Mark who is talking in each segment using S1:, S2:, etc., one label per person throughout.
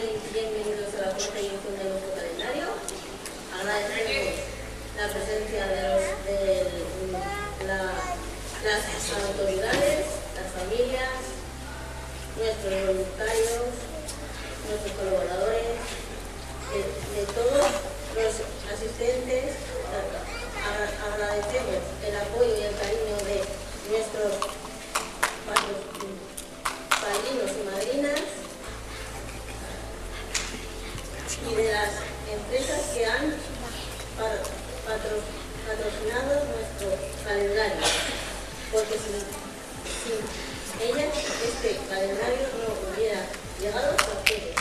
S1: bienvenidos a la cuarta edición de nuestro calendario. Agradecemos la presencia de las autoridades, las familias, nuestros voluntarios, nuestros colaboradores, de todos los asistentes. Agradecemos el apoyo y el cariño de nuestros padrinos y madrinas y de las empresas que han patrocinado nuestro calendario, porque sin ellas este calendario no hubiera llegado a ustedes.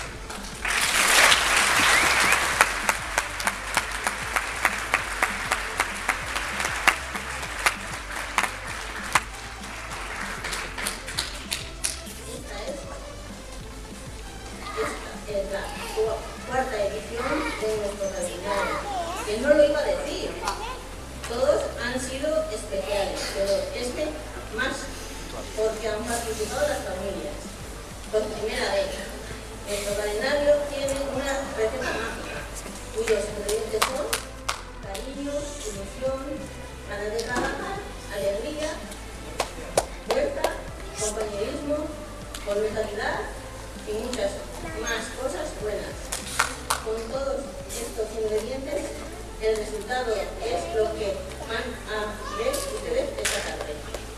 S1: Cuarta edición de nuestro calendario, que no lo iba a decir, todos han sido especiales, pero este más porque han participado las familias. Por primera vez, nuestro calendario tiene una receta mágica, cuyos ingredientes son cariño, ilusión, ganas de trabajar, alegría, fuerza, compañerismo, voluntariedad y muchas más cosas buenas. Con todos estos ingredientes, el resultado es lo que van a ver ustedes esta tarde.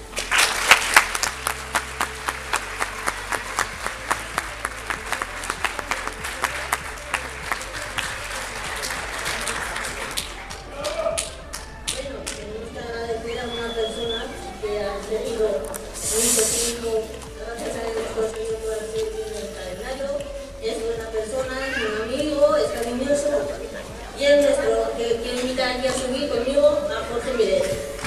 S1: Bueno, tenemos que agradecer a una persona que ha tenido mucho tiempo, gracias a Dios, conseguido poder seguir el calendario. Es buena persona, es un amigo, es cariñoso y es nuestro que quiero invitar aquí a subir conmigo a Jorge Miguel.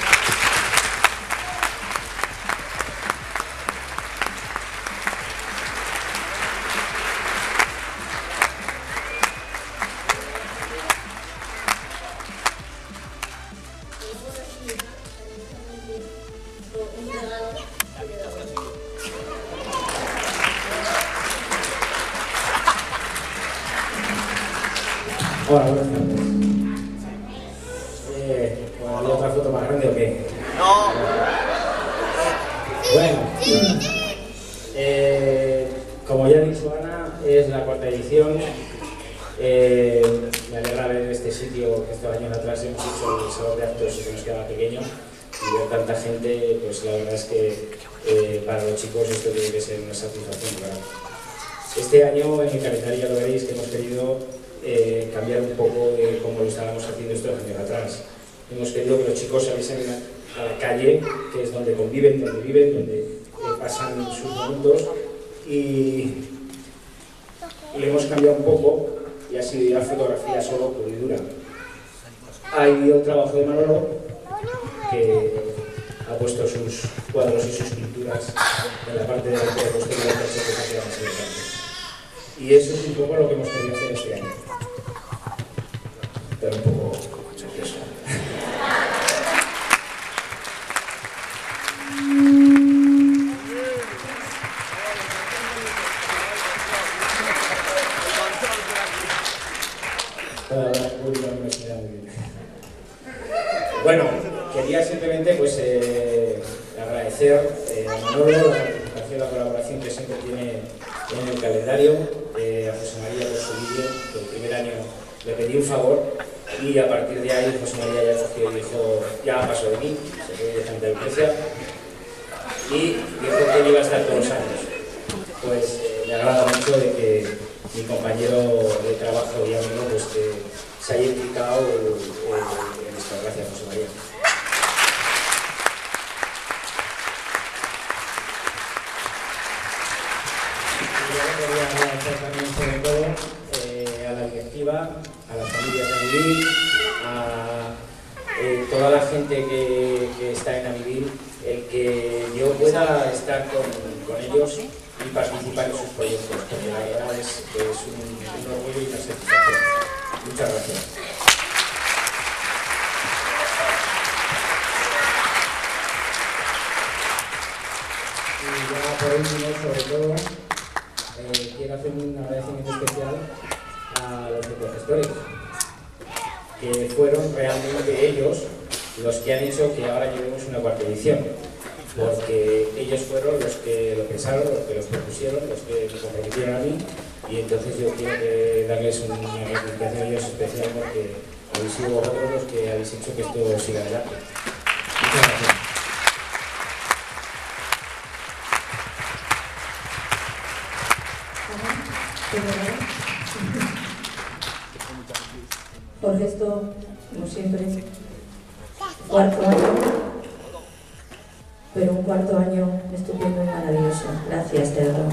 S1: Un regalo que le damos.
S2: Hola, buenas tardes. Bueno, ¿hay otra foto más grande o qué?
S3: No.
S2: Bueno, como ya ha dicho Ana, es la cuarta edición. Me alegra ver este sitio que estos años atrás hemos hecho el salón de actos y se nos quedaba pequeño. Y ver tanta gente, pues la verdad es que para los chicos esto tiene que ser una satisfacción, ¿verdad? Este año en el calendario ya lo veréis que hemos querido cambiar un poco de cómo lo estábamos haciendo estos años atrás. Hemos querido que los chicos saliesen a la calle, que es donde conviven, donde viven, donde pasan sus momentos, y le hemos cambiado un poco y ha sido ya fotografía solo pura y dura. Ha habido un trabajo de Manolo, que ha puesto sus cuadros y sus pinturas en la parte de la posterior del set que queda más elegante. Y eso es un poco lo que hemos querido hacer este año. Pero un poco nervioso. Bueno, quería simplemente pues, agradecer a Manolo la participación, la colaboración que siempre tiene en el calendario, a José María por su vídeo, que el primer año le pedí un favor y a partir de ahí José María ya cogió y dijo, ya pasó de mí, se fue directamente a Lucrecia y dijo que iba a estar todos los años. Pues me agrada mucho de que mi compañero de trabajo y amigo pues, se haya implicado en esto. Gracias, José María. Quería agradecer también sobre todo a la directiva, a las familias de Avivil, a toda la gente que está en Avivil, el que yo pueda estar con ellos y participar en sus proyectos, porque la verdad es un orgullo y una satisfacción. Muchas gracias. Y ya por último, sobre todo, quiero hacer un agradecimiento especial los gestores, que fueron realmente ellos los que han hecho que ahora llevemos una cuarta edición, porque ellos fueron los que lo pensaron, los que los propusieron, los que me comprometieron a mí, y entonces yo quiero darles una gratificación a ellos especial porque habéis sido vosotros los que habéis hecho que esto siga adelante. Muchas gracias.
S3: Por esto, como siempre, cuarto año, pero un cuarto año estupendo y maravilloso. Gracias, de verdad.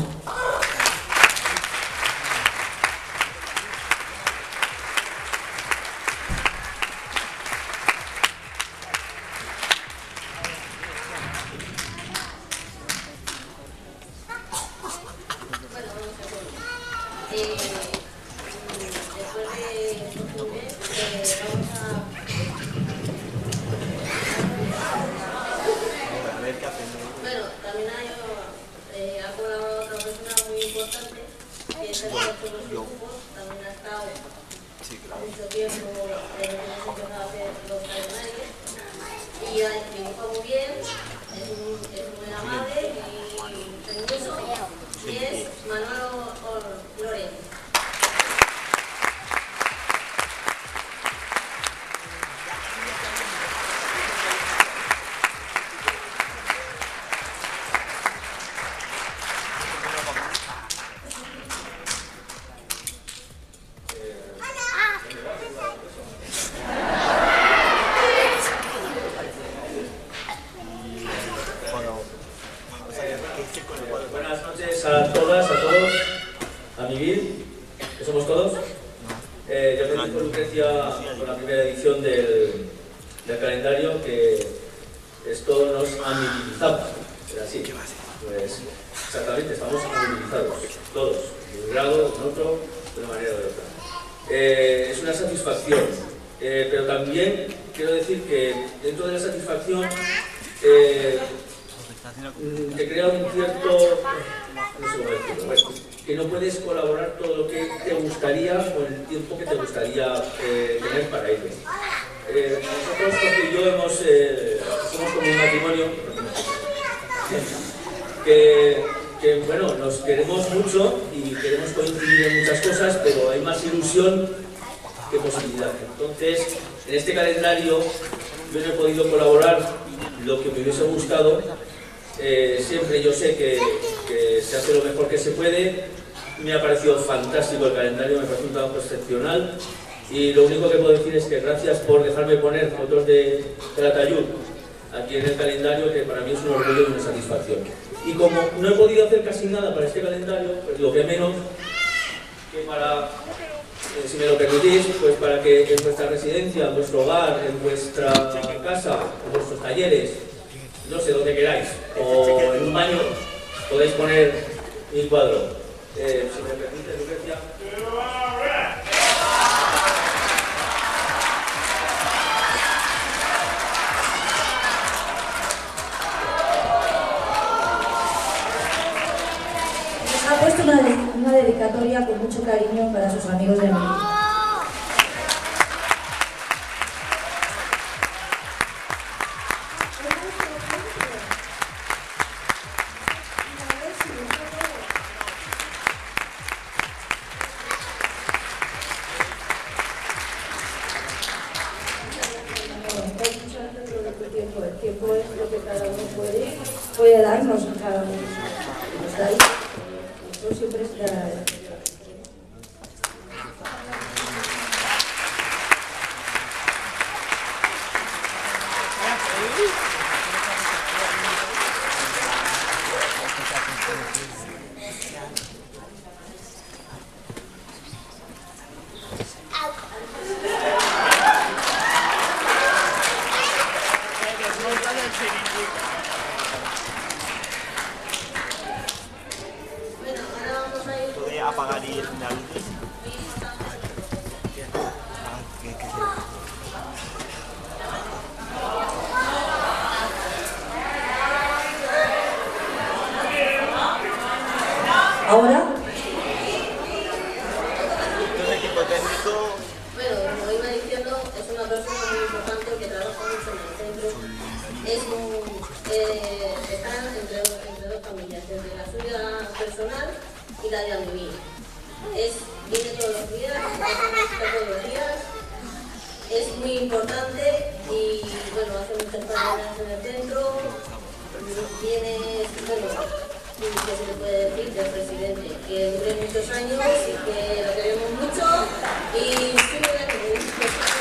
S4: Buenas noches a todas, a todos, a Miguel, que somos todos. Yo me dijo Lucrecia con la primera edición del calendario que esto nos amibiliza. Era así. Pues exactamente, estamos amibilizados, todos, de un grado, en otro, de una manera o de otra. Es una satisfacción, pero también quiero decir que dentro de la satisfacción te crea un cierto, no sé cómo decirlo, bueno, que no puedes colaborar todo lo que te gustaría con el tiempo que te gustaría tener para ello. Nosotros, Jorge y yo, somos como un matrimonio que bueno, nos queremos mucho y queremos coincidir en muchas cosas, pero hay más ilusión que posibilidad. Entonces, en este calendario yo no he podido colaborar lo que me hubiese gustado. Siempre yo sé que se hace lo mejor que se puede. Me ha parecido fantástico el calendario, me parece un trabajo excepcional y lo único que puedo decir es que gracias por dejarme poner fotos de Calatayud aquí en el calendario, que para mí es un orgullo y una satisfacción. Y como no he podido hacer casi nada para este calendario, pues lo que menos que para, si me lo permitís, pues para que en vuestra residencia, en vuestro hogar, en vuestra casa, en vuestros talleres, no sé, donde queráis, o en un baño, podéis poner mi cuadro. Si me permite, Lucrecia.
S3: Nos ha puesto una dedicatoria con mucho cariño para sus amigos de Madrid. El tiempo es lo que cada uno puede darnos a cada uno. Eso siempre estará.
S1: Bueno, ahora vamos a ir Bueno, como iba diciendo, es una persona muy importante que trabaja mucho en el centro. Está entre dos familias, entre la suya personal y la de Almimí. Viene todos los días, está todos los días. Es muy importante y bueno, hace muchas tareas en el centro. Viene, bueno, ¿qué se le puede decir del presidente? Que dure muchos años y que lo queremos mucho y sigue muchos años.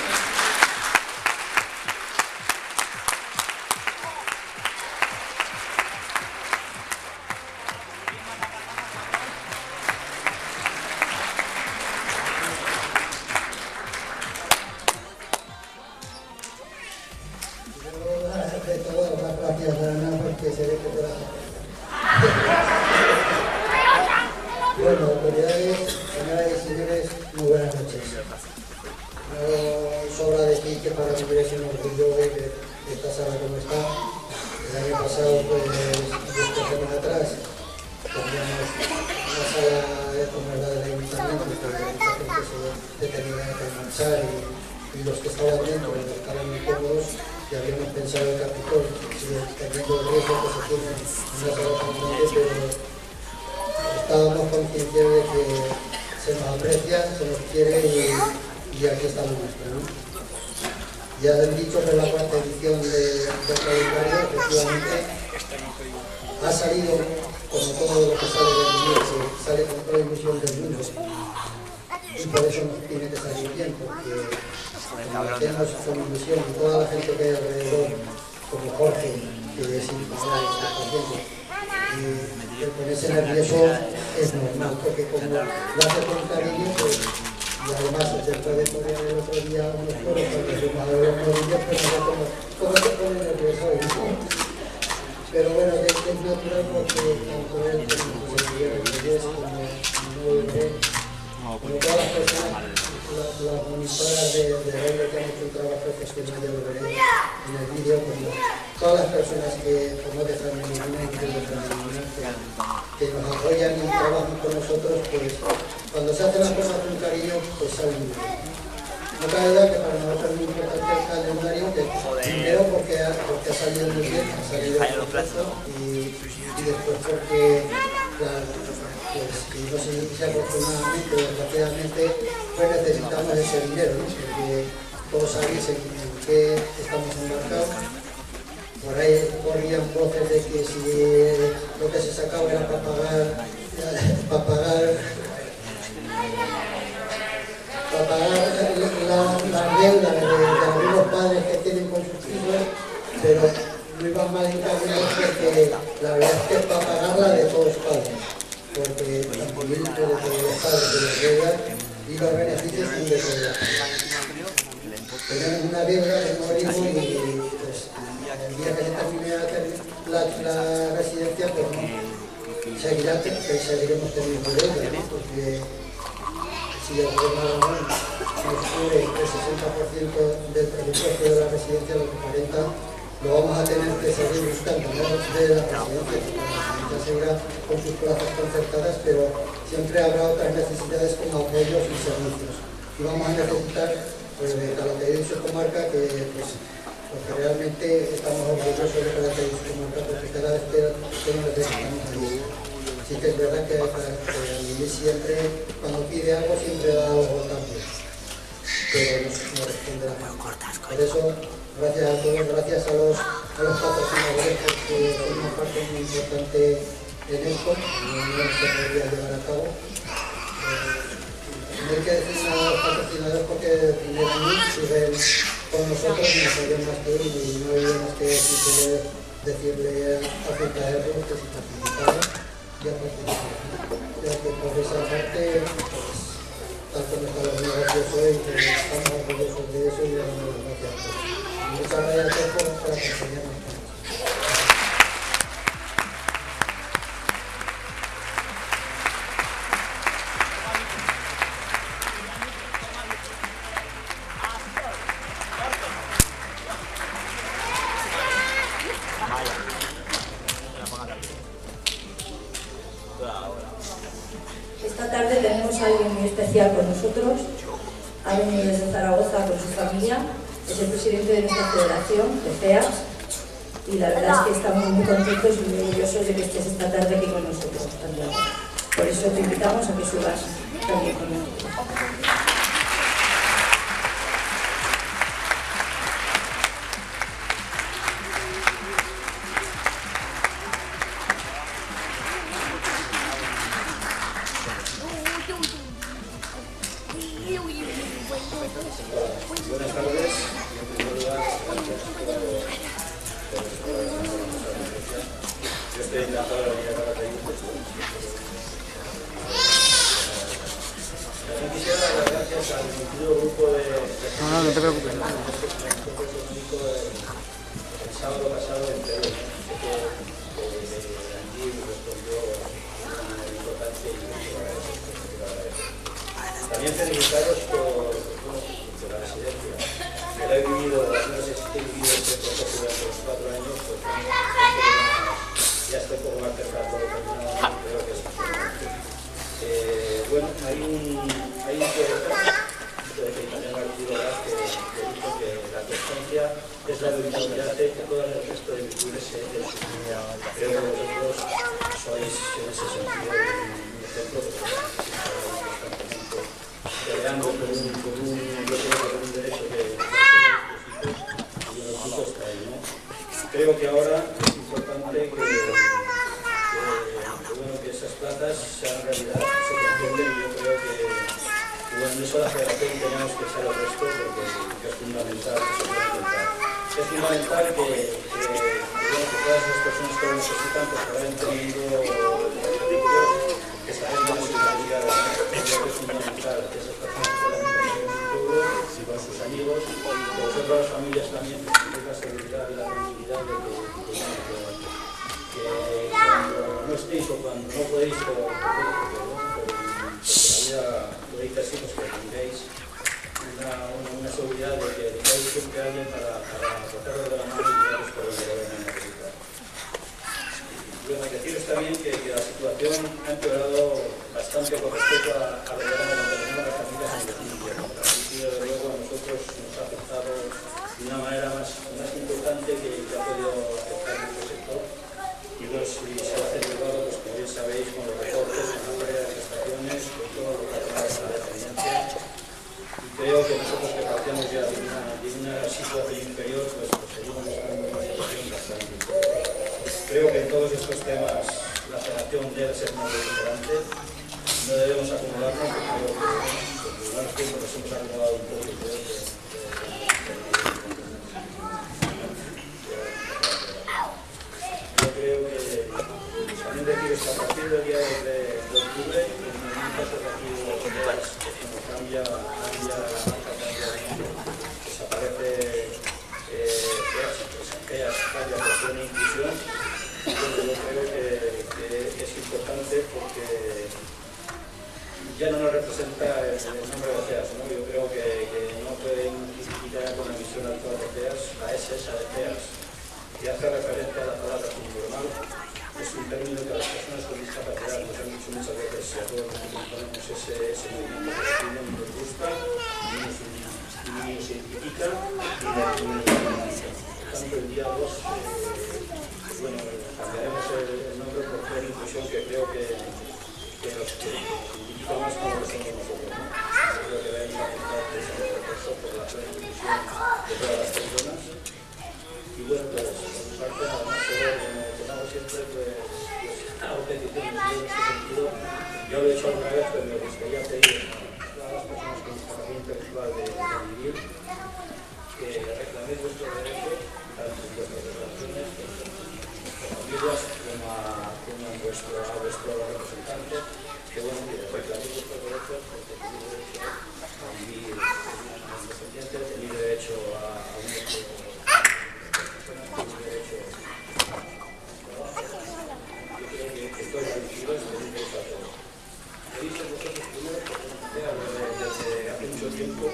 S5: Bueno, autoridades, señoras y señores, muy buenas noches. No sobra decir que para mí es un orgullo ver esta sala como está. El año pasado, pues, 10 años atrás, teníamos una sala como la del ayuntamiento, que mucha gente se tenía que marchar y los que estaban dentro estaban muy cómodos y habíamos pensado en Capitol, teniendo el riesgo que se tiene en una sala tan grande, pero estábamos conscientes de que se nos aprecia, se nos quiere y aquí estamos nuestros, ¿no? Ya han dicho que la cuarta edición del calendario, efectivamente, ha salido, como todo lo que sale del mundo, sale con toda la ilusión del mundo. Y por eso nos tiene que salir bien, porque tenemos con ilusión y toda la gente que hay alrededor, como Jorge, que es imparable, está consciente. Y el ponerse nervioso es normal, porque como lo hace con cariño, pues, y además después de poner el otro día unos coros, porque fuimos a ver los rodillos, pues no sé cómo se pone nervioso. Pero bueno, es natural porque tanto él como José Miguel Reyes, como todas las personas, las monitoras de baile que han hecho un trabajo excepcional, ya lo veréis en el vídeo, como todas las personas que no dejan de ninguna que nos apoyan y trabajan con nosotros, pues cuando se hacen las cosas con cariño, pues salen muy bien. No cabe duda que para nosotros es muy importante el calendario, que primero porque ha salido muy bien, ha salido perfecto, y después porque pues, y no sé si afortunadamente o desgraciadamente, pues necesitamos ese dinero, ¿no? Porque todos sabéis en qué estamos embarcados. Por ahí corrían voces de que si lo que se sacaba era para pagar la deuda de algunos padres que tienen con sus hijos, pero no iban mal encaminados porque la verdad es que es para pagarla de todos los padres, porque tanto de los padres de los deudas y los beneficios son de todos. Tenemos una deuda que morimos y pues, el día que se termine la residencia, pues no, seguiremos teniendo deuda, ¿no? Porque si el gobierno nos cubre el 60% del presupuesto de la residencia, los 40%, lo vamos a tener que seguir buscando, ¿no? De la residencia. La residencia seguirá con sus plazas concertadas, pero siempre habrá otras necesidades como apoyos y servicios. Y vamos a necesitar, pues, de Calatayud y su comarca, porque realmente estamos orgullosos de Calatayud y su comarca, porque cada vez que nos necesitamos ahí. Sí que es verdad que a mí siempre, cuando pide algo, siempre da algo cambio, pero no responde la mano. Por eso, gracias a todos, gracias a los patrocinadores, porque son una parte muy importante en esto, no se podría llevar a cabo. No hay que decir nada a los patrocinadores porque primero siguen con nosotros y nos oyen más que uno, y no hay más que decirle a Cicaerro que si participara. Ya que por esa parte, pues, tal como están los negocios hoy, pues, estamos orgullosos de eso y le damos las gracias a todos. Muchas gracias a todos por acompañarnos.
S3: Esta tarde tenemos a alguien muy especial con nosotros, ha venido desde Zaragoza con su familia, es el presidente de nuestra federación, de CEAS, y la verdad es que estamos muy contentos y muy orgullosos de que estés esta tarde aquí con nosotros también. Por eso te invitamos a que subas también con nosotros.
S2: Buenas tardes. En primer lugar, gracias yo estoy encantado de venir a Calatayud. También quisiera dar gracias al nutrido grupo de...
S6: No te preocupes.
S2: El sábado pasado en Perú, que allí respondió de una manera importante y mucho agradecido. También felicitaros por la residencia. Que la he vivido, al menos he vivido este proceso durante los 4 años, pues ya estoy poco más cerca de todo terminado, creo que es importante. Bueno, hay un teórico de Italiano Martino que dijo que la constancia es la habilidad de todo el resto de virtudes de su vida. Creo que vosotros sois en ese sentido un ejemplo de constantemente peleando por un derecho que los hijos traen, ¿no? Creo que ahora es importante que esas plazas sean realidad, se contemplen, y yo creo que bueno, no solo la federación tenemos que ser el resto, porque es fundamental que se pueda intentar. Es fundamental que todas las personas que lo necesitan pues vayan teniendo servicios que saben más en la vida. Creo que es fundamental que esas personas puedan tener un futuro y con sus amigos, que vosotros las familias también tengan la seguridad y la tranquilidad de que cuando no estéis o cuando no podéis lo dice así, pues que tengáis una seguridad de que tengáis siempre a alguien para cogerlo de la mano y guiaros por donde lo vayan a necesitar. Bueno, deciros también que la situación ha empeorado bastante con respecto a lo que era cuando teníamos las familias en 2010. La crisis, desde luego, a nosotros nos ha afectado de una manera más importante que ha podido afectar nuestro sector. Y bueno, si se ha celebrado, pues como bien sabéis, con los recortes, con la pérdida de prestaciones, con todo lo que ha tenido la dependencia. Y creo que nosotros que partíamos ya de una situación inferior, pues seguimos estando en una situación bastante inferior. Creo que en todos estos temas la federación debe ser más beligerante. No debemos acumularnos, porque creo que en algunos tiempos nos hemos acumulado un poco y creo que también deciros que a partir del día de octubre, el movimiento asociativo como cambia la marca, desaparece aquellas áreas de acción e inclusión. Bueno, yo creo que es importante porque ya no nos representa el nombre de CEAS, ¿no? Yo creo que no pueden identificar con la misión actual de CEAS, la SS de CEAS, que hace referencia a la palabra subnormal. Es un término que a las personas con discapacidad nos han dicho muchas veces, y a todos los que componemos ese movimiento que no nos gusta, ni nos identifica, ni nos identifica. Por tanto, el día 2, bueno, cambiaremos el nombre por Fer Inclusión, que creo que nos identifica más como lo somos nosotros, ¿no? Creo que debemos apuntar ese proceso por la Fer Inclusión de todas las personas. Y bueno, pues, por mi parte, nada más, siempre hago peticiones en este sentido. Yo lo he hecho alguna vez, pero me gustaría pedir a todas las personas con discapacidad intelectual de vivir que reclaméis vuestros derechos, tanto en vuestras relaciones, familias, como a vuestro representante, que bueno, que reclaméis vuestros derechos porque tenéis derecho a vivir independiente, tenéis derecho a un derecho. Estoy tranquilo, estoy derecho a todo. He visto vosotros primero porque desde hace mucho tiempo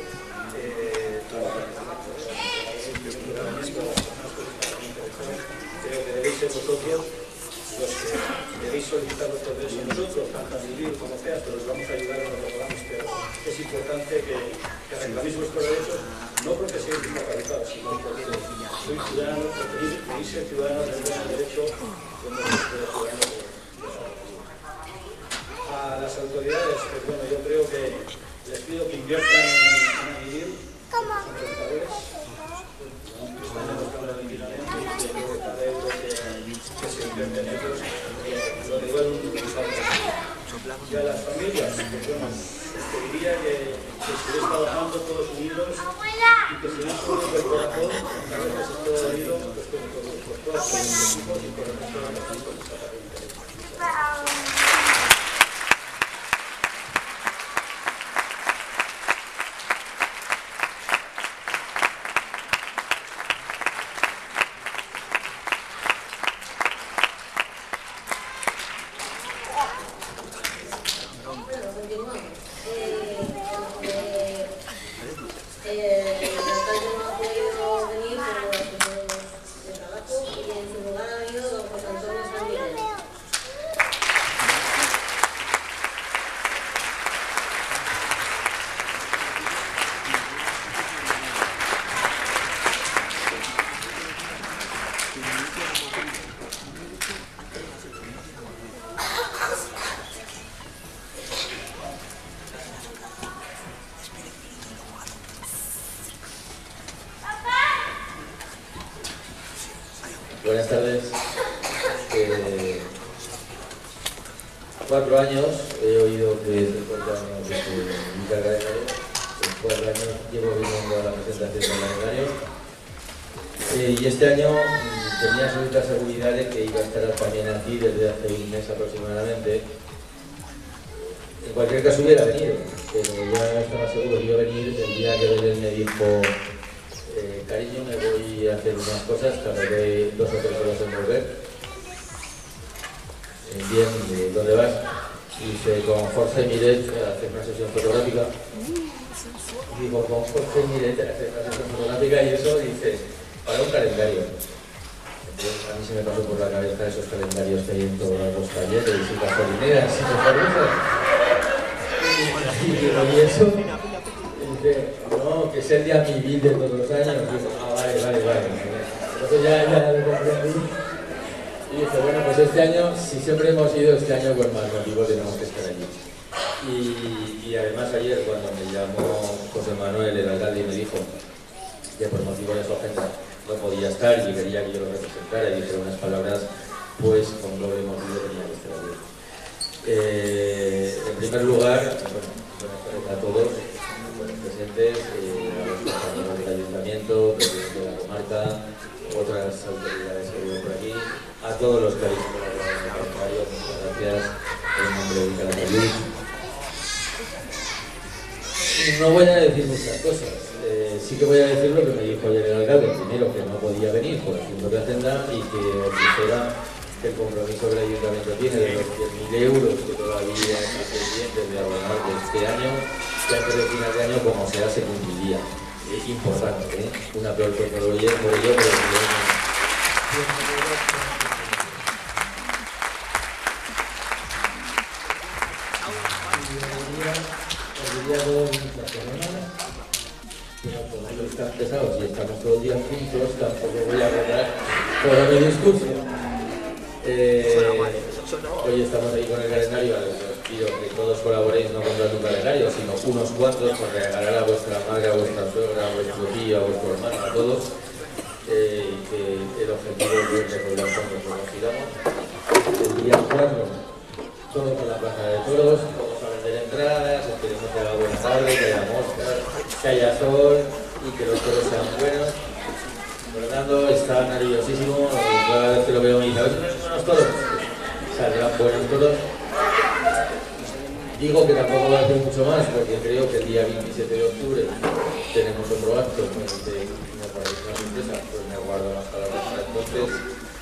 S2: creo que debéis ser vosotros los que debéis solicitar vuestros derechos. Nosotros, tanto a vivir como CEAS, pero os vamos a ayudar en lo que podamos, pero es importante que
S6: reclaméis vuestros derechos, no porque seáis discapacitados, sino porque sois ciudadanos, porque queréis ser ciudadanos del mismo derecho como los ciudadanos de a las autoridades, pues bueno, yo creo que les pido que inviertan en vivir, son prestadores, están demostrando tranquilamente y yo creo que cada euro que se invierte en ellos lo devuelven un resultado. Y a las familias, pues bueno, os pediría que estuvierais trabajando todos unidos y que se den unidos del corazón, a veces es todo unido, pues por todos los hijos y por el resto de los hijos de esta familia.
S7: Buenas tardes. 4 años he oído que se años desde mi calendario. 4 años llevo viniendo a la presentación del calendario. Y este año tenía absoluta seguridad de que iba a estar también aquí desde hace un mes aproximadamente. En cualquier caso hubiera venido, pero ya estaba seguro que iba a venir el día que él me dijo cariño, me voy a hacer unas cosas, tardé 2 o 3 horas en volver. Bien, ¿dónde vas? Dice, con Jorge Miret a hacer una sesión fotográfica. Digo, con Jorge Miret a hacer una sesión fotográfica y eso, dice, para un calendario. Entonces a mí se me pasó por la cabeza esos calendarios que hay en todos los talleres y gasolineras y cosas. Y eso, dice, no, que es el día mi vida de todos los años. Y digo, vale. Entonces ya lo comprendí. Y dice, bueno, pues este año, si siempre hemos ido, este año con más motivo tenemos que estar allí. Y además ayer cuando me llamó José Manuel, el alcalde, y me dijo que por motivo de su agenda no podía estar y quería que yo lo representara y dijera unas palabras, pues con doble motivo tenía que estar allí. En primer lugar, buenas tardes a todos los presentes, a los compañeros del ayuntamiento, presidente de la comarca, otras autoridades que viven por aquí, a todos los que habéis colaborado en el calendario, muchas gracias en nombre de Vicar de Luz. No voy a decir muchas cosas, sí que voy a decir lo que me dijo ayer el alcalde, primero que no podía venir por asunto de agenda y que os dijera que el compromiso que el ayuntamiento tiene de los 10.000 euros que todavía están pendientes de abonar de este año, que antes de final de año como sea se cumpliría. Es importante, un aplauso por ello, pero como ellos están pesados y estamos todo el día juntos, tampoco voy a agarrar todo mi discurso. Hoy estamos ahí con el calendario, os pido que todos colaboréis no comprando un calendario, sino unos cuantos por regalar a vuestra madre, a vuestra suegra, a vuestro tío, a vuestro hermano, a todos, y que el objetivo es recordar cuando nos consigamos. El día 4, todos con la plaza de toros, vamos a vender entradas, esperemos que haga buena tarde, que haya moscas, que haya sol y que los toros sean buenos. Fernando está nerviosísimo, cada vez que lo veo me dice, ¿no son buenos toros? Saldrán buenos toros. Digo que tampoco voy a hacer mucho más porque creo que el día 27 de octubre tenemos otro acto en el que me parece una sorpresa, pues me guardo las palabras para entonces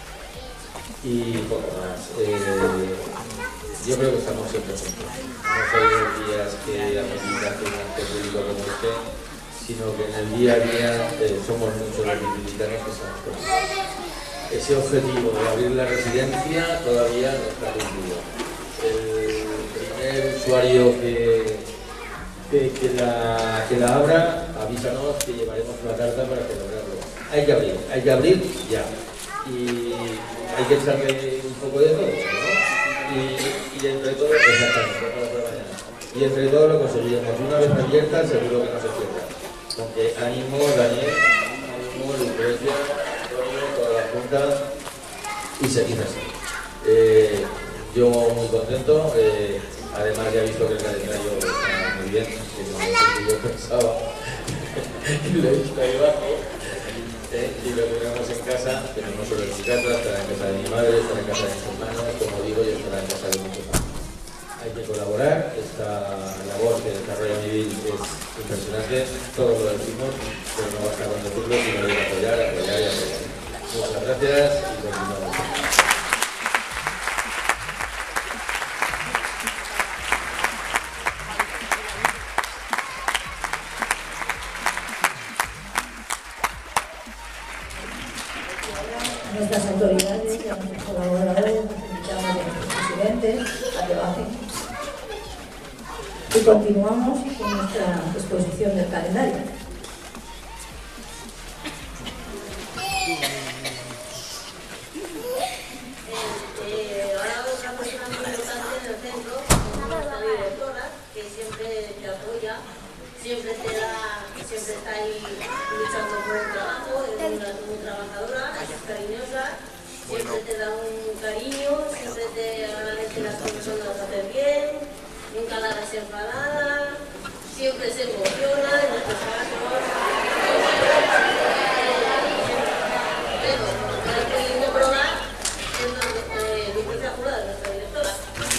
S7: y poco más. Yo creo que estamos siempre juntos. No son los días que ameritan un acto público como este, sino que en el día a día somos muchos los republicanos que estamos con ellos. Ese objetivo de abrir la residencia todavía no está cumplido. El primer usuario que que la abra, avísanos que llevaremos una carta para celebrarlo. Hay que abrir ya. Y hay que echarle un poco de todo, ¿no? Y entre todo, exactamente, para mañana. Y entre todo lo conseguiremos. Una vez abierta, seguro que no se cierra. Aunque ánimo, Daniel, ánimo, Lucrecia, Antonio, toda la junta, y seguir así. Yo muy contento, además ya he visto que el calendario está muy bien, que no es lo que yo pensaba, y lo he visto ahí abajo, y lo tenemos en casa, pero no solo en mi casa, estará en casa de mi madre, estará en casa de mis hermanos, como digo, y estará en casa de muchos más. Hay que colaborar, esta labor que desarrolla Mivil es impresionante, todos lo decimos, pero no basta con decirlo, sino hay que apoyar, apoyar y apoyar. Muchas gracias y continuamos.
S3: Nuestras autoridades y a nuestros colaboradores nos invitamos a nuestros presidentes a que bajen. Y continuamos con nuestra exposición del calendario.
S1: Ahora otra persona muy importante en el centro, como nuestra directora, que siempre te apoya, siempre está ahí luchando por el trabajo, es una muy trabajadora, es cariñosa, siempre te da un cariño, siempre te agradece las cosas cuando las haces bien, nunca la ves enfadada, siempre se emociona en nuestros casos. Pero como he podido probar, es Lucrecia Jurado, nuestra directora.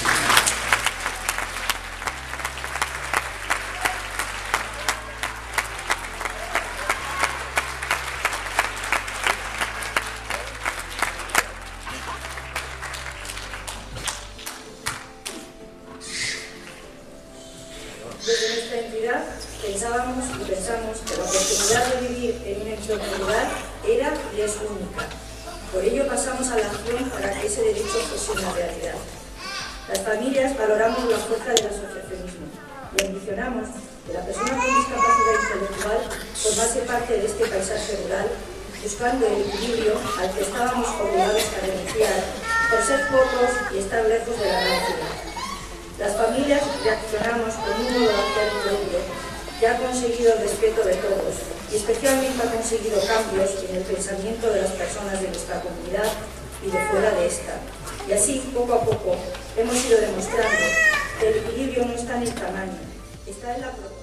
S3: Desde nuestra entidad pensábamos y pensamos que la oportunidad de vivir en un entorno rural era y es única. Por ello pasamos a la acción para que ese derecho fuese una realidad. Las familias valoramos la fuerza del asociacionismo y ambicionamos que la persona con discapacidad intelectual formase parte de este paisaje rural, buscando el equilibrio al que estábamos obligados a renunciar por ser pocos y estar lejos de la gran ciudad. Las familias reaccionamos con un modo de hacer propio que ha conseguido el respeto de todos y especialmente ha conseguido cambios en el pensamiento de las personas de nuestra comunidad y de fuera de esta. Y así, poco a poco, hemos ido demostrando que el equilibrio no está en el tamaño, está en la proporción.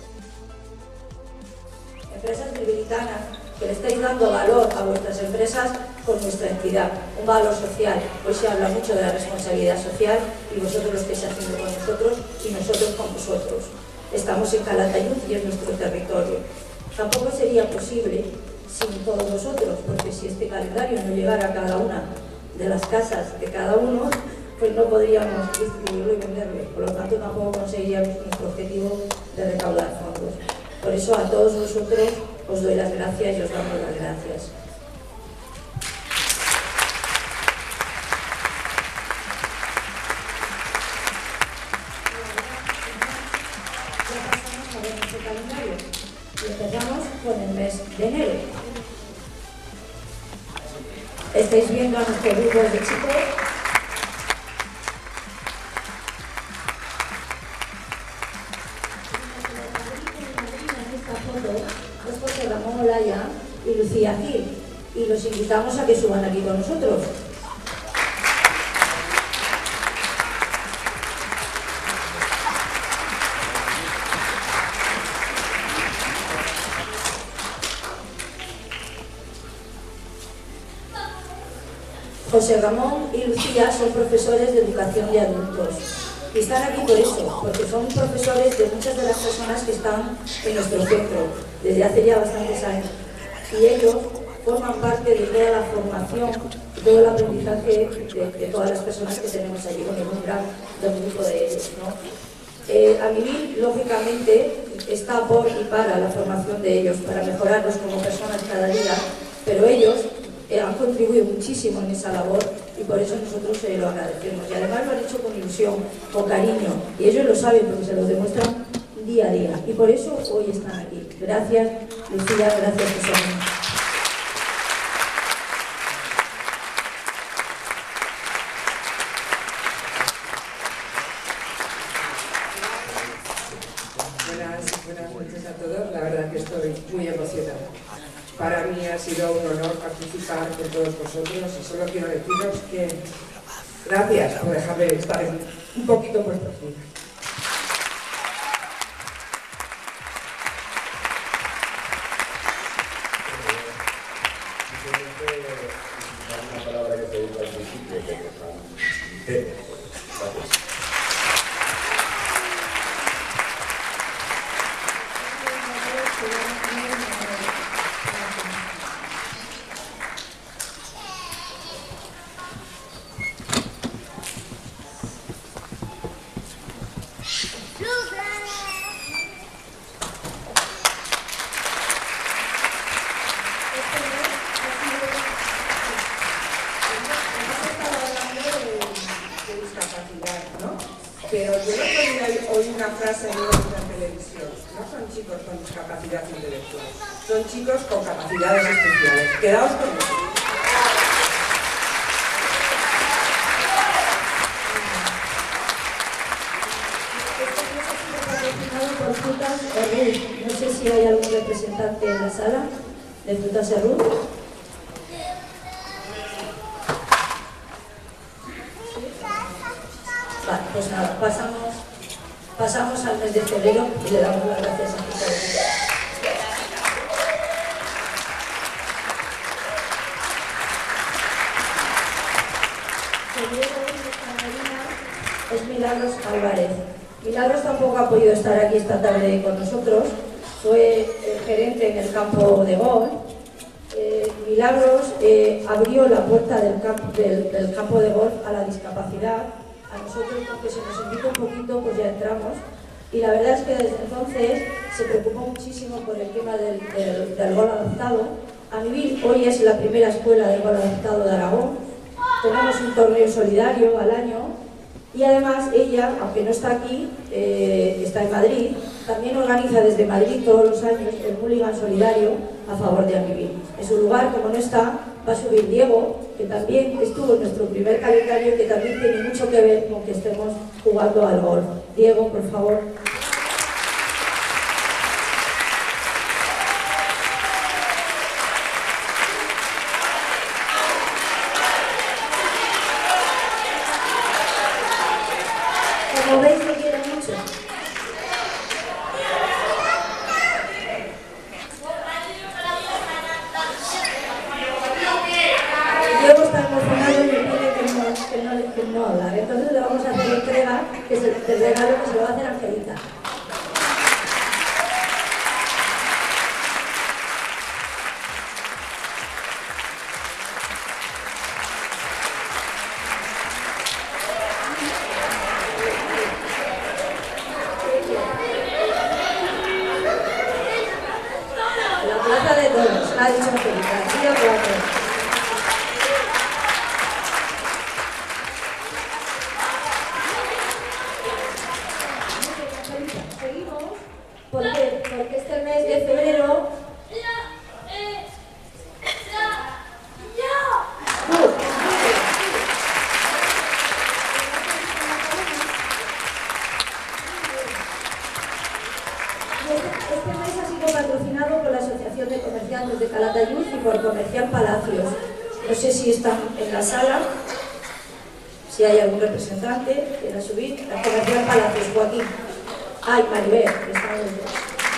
S3: Empresas bibilitanas, que le estáis dando valor a vuestras empresas con nuestra entidad, un valor social. Hoy se habla mucho de la responsabilidad social y vosotros lo estáis haciendo con nosotros y nosotros con vosotros. Estamos en Calatayud y es nuestro territorio. Tampoco sería posible sin todos vosotros, porque si este calendario no llegara a cada una de las casas de cada uno, pues no podríamos distribuirlo y venderlo. Por lo tanto, tampoco conseguiríamos nuestro objetivo de recaudar fondos. Por eso, a todos vosotros os doy las gracias y os damos las gracias. Y empezamos con el mes de enero. Estáis viendo a nuestros grupos de chicos. En esta foto es José Ramón Olaya y Lucía Gil, y los invitamos a que suban aquí con nosotros. José Ramón y Lucía son profesores de educación de adultos y están aquí por eso, porque son profesores de muchas de las personas que están en nuestro centro desde hace ya bastantes años, y ellos forman parte de toda la formación, todo el aprendizaje de todas las personas que tenemos allí, con un gran grupo de ellos, ¿no? Amivil, lógicamente, está por y para la formación de ellos, para mejorarlos como personas cada día, pero ellos han contribuido muchísimo en esa labor y por eso nosotros se lo agradecemos. Y además lo han hecho con ilusión, con cariño, y ellos lo saben porque se lo demuestran día a día. Y por eso hoy están aquí. Gracias, Lucía, gracias, José.
S8: Buenas noches a todos. La verdad que estoy muy emocionada. Para mí ha sido un honor participar con todos vosotros y solo quiero deciros que gracias por dejarme estar un poquito en vuestras vidas.
S7: Una palabra que te digo al principio, gracias.
S8: Pero yo no podía oír una frase en una televisión. No son chicos con discapacidad intelectual, son chicos con capacidades especiales. Quedaos con eso.
S3: Por Frutas Errut. No sé si hay algún representante en la sala de Frutas Errut. Vale, pues nada, pasamos al mes de febrero y le damos las gracias a Frutas Errut. Es Milagros Álvarez. Milagros tampoco ha podido estar aquí esta tarde con nosotros, fue gerente en el campo de golf. Milagros abrió la puerta del campo de golf a la discapacidad. A nosotros, porque se nos invita un poquito, pues ya entramos. Y la verdad es que desde entonces se preocupó muchísimo por el tema del golf adaptado. Amibil hoy es la primera escuela de golf adaptado de Aragón. Tenemos un torneo solidario al año. Y además ella, aunque no está aquí, está en Madrid, también organiza desde Madrid todos los años el Mulligan Solidario a favor de Amibil. En su lugar, como no está, va a subir Diego, que también estuvo en nuestro primer calendario y que también tiene mucho que ver con que estemos jugando al golf. Diego, por favor. Como veis, lo quiero mucho. Diego está emocionado y me pide que no hablar. Entonces le vamos a hacer entrega, que es el regalo que se lo va a hacer Angelita. La plaza de todos, ha dicho Angelita. Sí, aplauso. Seguimos, porque este mes de febrero este mes ha sido patrocinado por la Asociación de Comerciantes de Calatayud y por Comercial Palacios. No sé si están en la sala, si hay algún representante que quiera subir. La Comercial Palacios, Joaquín. Ay, Maribel, que está en el...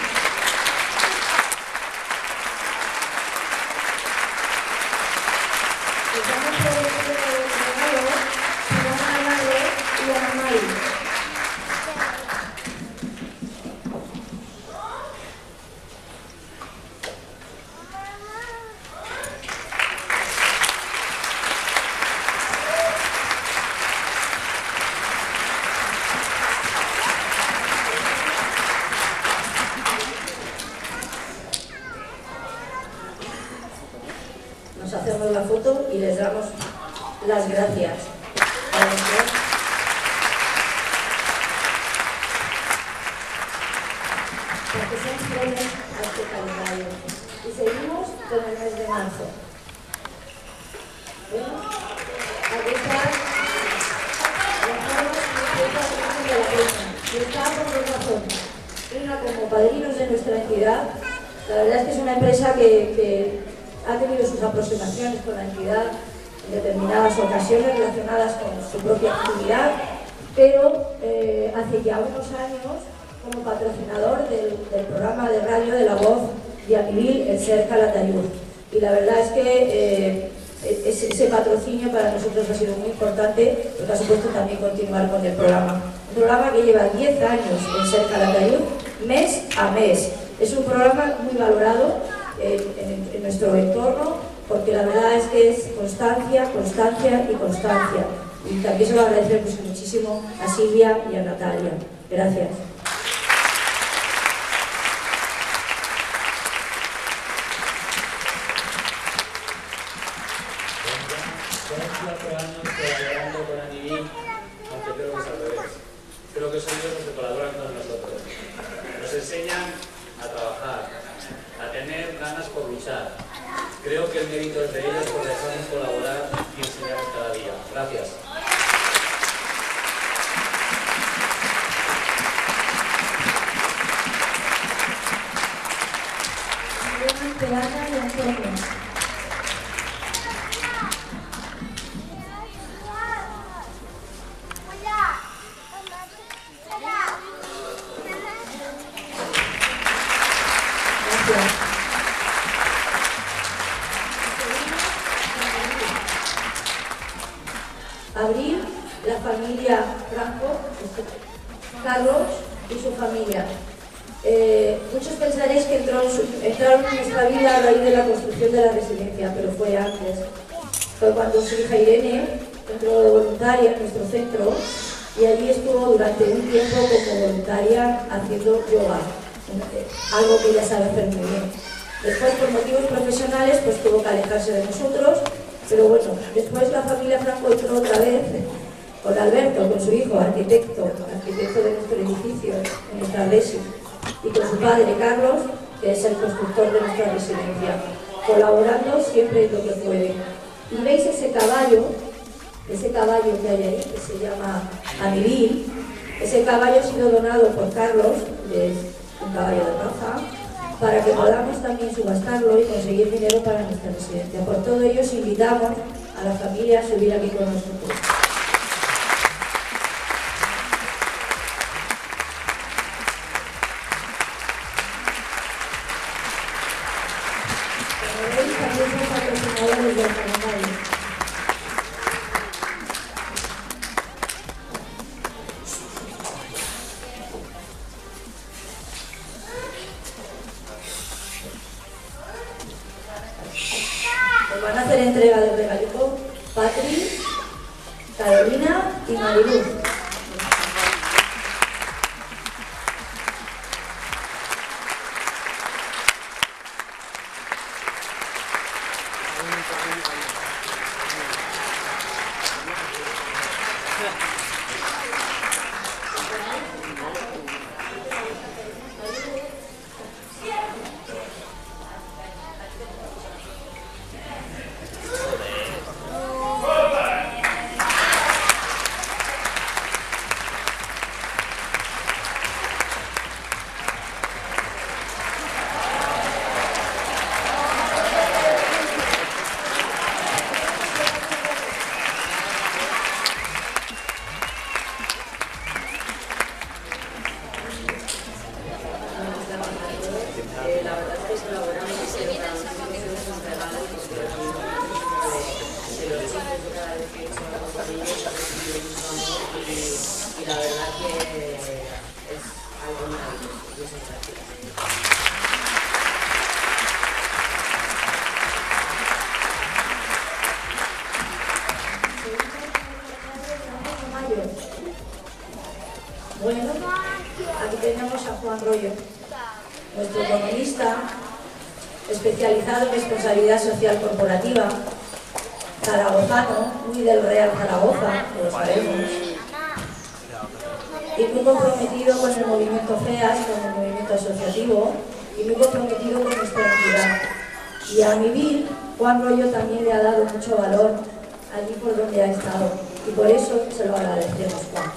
S3: Nos hacemos la foto y les damos las gracias. marzo. Bueno, aquí está y está por dos razones. Una, como padrinos de nuestra entidad. La verdad es que es una empresa que ha tenido sus aproximaciones con la entidad en determinadas ocasiones relacionadas con su propia actividad, pero hace ya unos años como patrocinador del programa de radio de La Voz de Amibil, el Ser Calatayud. Y la verdad es que ese patrocinio para nosotros ha sido muy importante, porque ha supuesto también continuar con el programa. Un programa que lleva 10 años en Ser Calatayud, mes a mes. Es un programa muy valorado en nuestro entorno, porque la verdad es que es constancia, constancia y constancia. Y también se lo agradecemos muchísimo a Silvia y a Natalia. Gracias.
S2: Creo que son ellos los que colaboran con nosotros. Nos enseñan a trabajar, a tener ganas por luchar. Creo que el mérito es de ellos por dejarnos colaborar y enseñarnos cada día. Gracias.
S3: Ana y Antonio. Abril, la familia Franco, Carlos y su familia. Muchos pensaréis que entraron en nuestra vida a raíz de la construcción de la residencia, pero fue antes. Fue cuando su hija Irene entró de voluntaria en nuestro centro y allí estuvo durante un tiempo como voluntaria haciendo yoga, algo que ella sabe hacer muy bien. Después, por motivos profesionales, pues tuvo que alejarse de nosotros, pero bueno, después la familia Franco entró otra vez con Alberto, con su hijo, arquitecto de nuestro edificio, en nuestra resi, y con su padre Carlos, que es el constructor de nuestra residencia, colaborando siempre en lo que puede. Y veis ese caballo que hay ahí, que se llama Amibil. Ese caballo ha sido donado por Carlos, que es un caballo de raza, para que podamos también subastarlo y conseguir dinero para nuestra residencia. Por todo ello, os invitamos a la familia a subir aquí con nosotros. Como veis, también son patrocinadores del calendario. Van a hacer entrega del regalito Patri, Carolina y Mariluz. Y la verdad que es algo maravilloso. Bueno, aquí tenemos a Juan Rollo, nuestro economista especializado en responsabilidad social corporativa, zaragozano, muy del Real Zaragoza, que lo sabemos, y muy comprometido con el movimiento FEAS, con el movimiento asociativo, y muy comprometido con nuestra entidad. Y a Amibil Juan Rollo también le ha dado mucho valor allí por donde ha estado y por eso se lo agradecemos, Juan.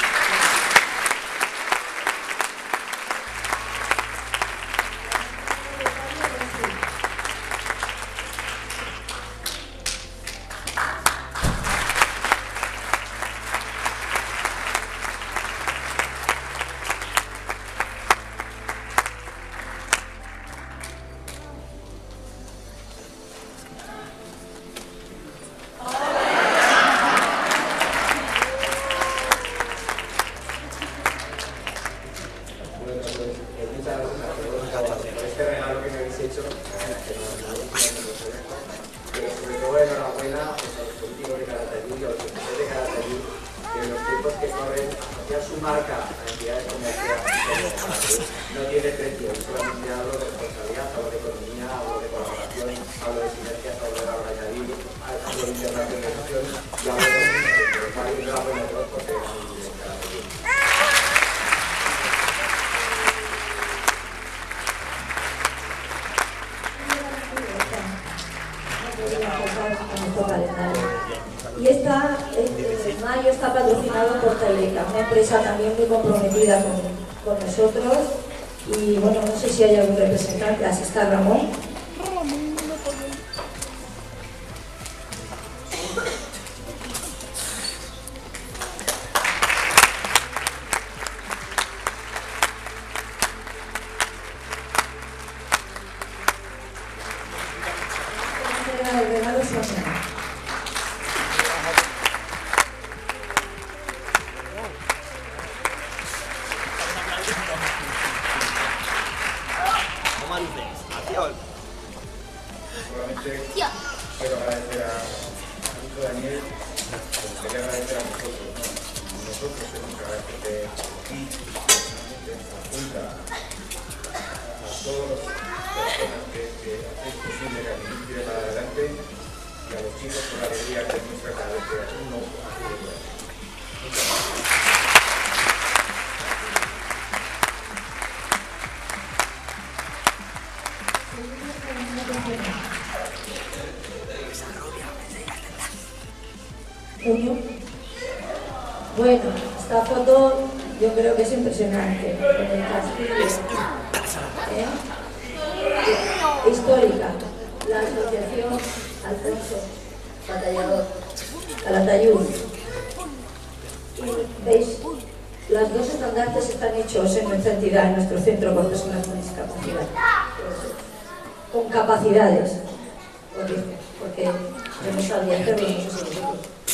S3: Y en mayo está patrocinado por Teleca, una empresa también muy comprometida con nosotros. Y bueno, no sé si hay algún representante, así está Ramón. Bueno, esta foto yo creo que es impresionante, con el castillo, histórica, la asociación Alfonso Batallador, Calatayud. Y veis, las dos estandartes están hechos en nuestra entidad, en nuestro centro con personas con discapacidad, con capacidades, porque yo no sabía hacerlo, no sé si vosotros.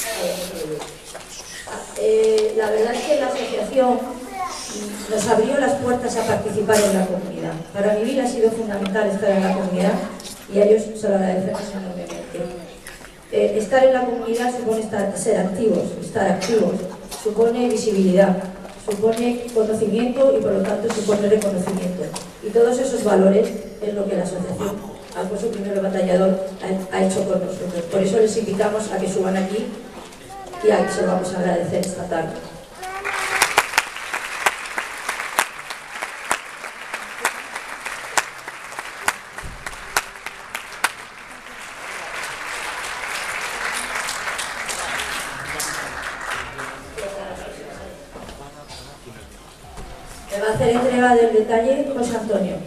S3: La verdad es que la asociación nos abrió las puertas a participar en la comunidad. Para mi vida ha sido fundamental estar en la comunidad y a ellos se lo agradecemos enormemente. Estar en la comunidad supone ser activos, estar activos, supone visibilidad, supone conocimiento y por lo tanto supone reconocimiento. Y todos esos valores es lo que la asociación Alfonso I Batallador ha hecho con nosotros. Por eso les invitamos a que suban aquí y a que se lo vamos a agradecer esta tarde. Me va a hacer entrega del detalle José Antonio.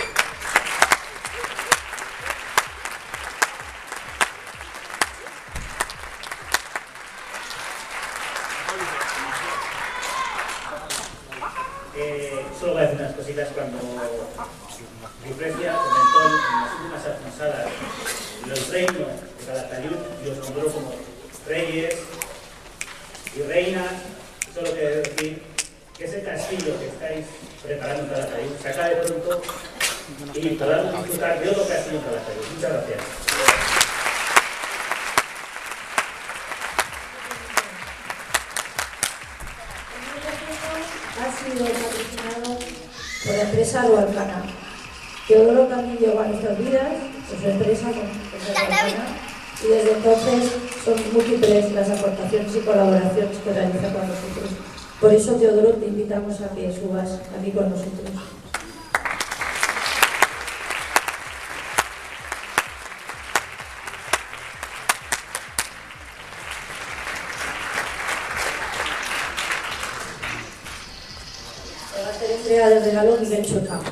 S6: Solo voy a decir unas cositas. Cuando Lucrecia comentó en las últimas alfonsadas los reinos de Calatayud y os nombró como reyes y reinas, solo quiero decir que ese castillo que estáis preparando en Calatayud se acabe pronto y podamos disfrutar de otro castillo en Calatayud. Muchas gracias.
S3: Ha sido patrocinado por la empresa Rualcana. Teodoro también llegó a nuestras vidas, en su empresa con Rualcana, y desde entonces son múltiples las aportaciones y colaboraciones que realiza con nosotros. Por eso, Teodoro, te invitamos a que subas aquí con nosotros. entrega del regalo Miguel Chueca.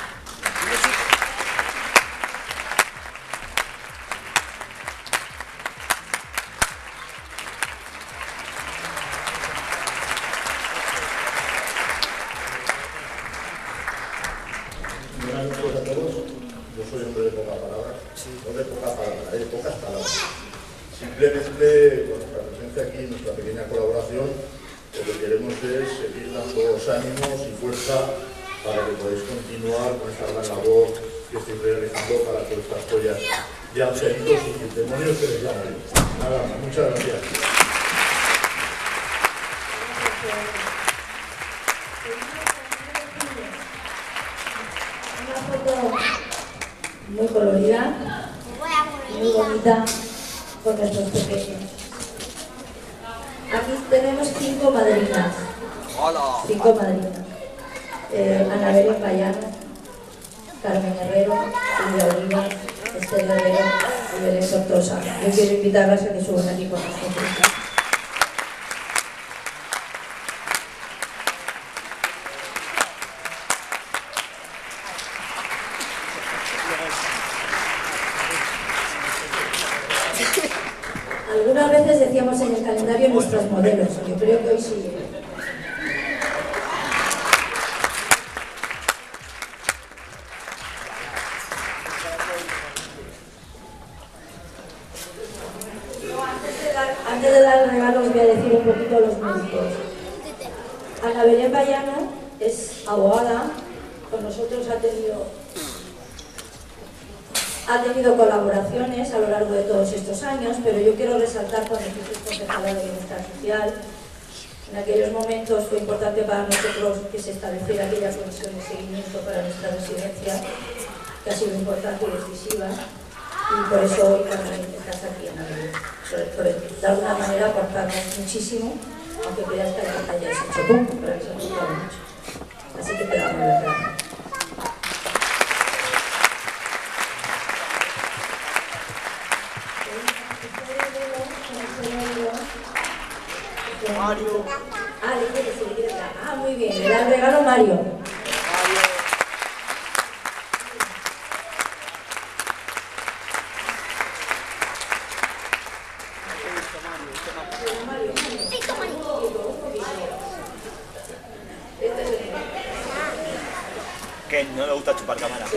S9: Buenas noches a todos. Yo soy hombre de pocas palabras, no de pocas palabras, de pocas palabras. Simplemente, con nuestra presencia aquí, nuestra pequeña colaboración, lo que queremos es seguir dando ánimos y fuerza para que podáis continuar con esta gran labor que estáis realizando para todas estas joyas de angelitos y testimonios que les llamo yo. Nada más, muchas gracias.
S3: Una foto muy colorida, muy bonita, con nuestros pequeños. Aquí tenemos 5 madrinas. 5 madrinas. Ana Belén Bayano, Carmen Herrero, Silvia Oliva, Esther Herrero y Belén Tortosa. Yo quiero invitarlas a que suban aquí con nosotros. Algunas veces decíamos en el calendario nuestros modelos, yo creo que hoy sí. Antes de dar el regalo os voy a decir un poquito los médicos. Ana Belén Bayano es abogada, con nosotros ha tenido colaboraciones a lo largo de todos estos años, pero yo quiero resaltar cuando fuiste concejala de Bienestar Social. En aquellos momentos fue importante para nosotros que se estableciera aquella comisión de seguimiento para nuestra residencia, que ha sido importante y decisiva, y por eso hoy también estás aquí, Ana Belén. De alguna manera aportarnos muchísimo, aunque creas que hayas hecho poco, pero eso ha aportado mucho. Así que te damos las gracias. Mario. Muy bien, le da el regalo Mario.
S10: Que no le gusta chupar cámara.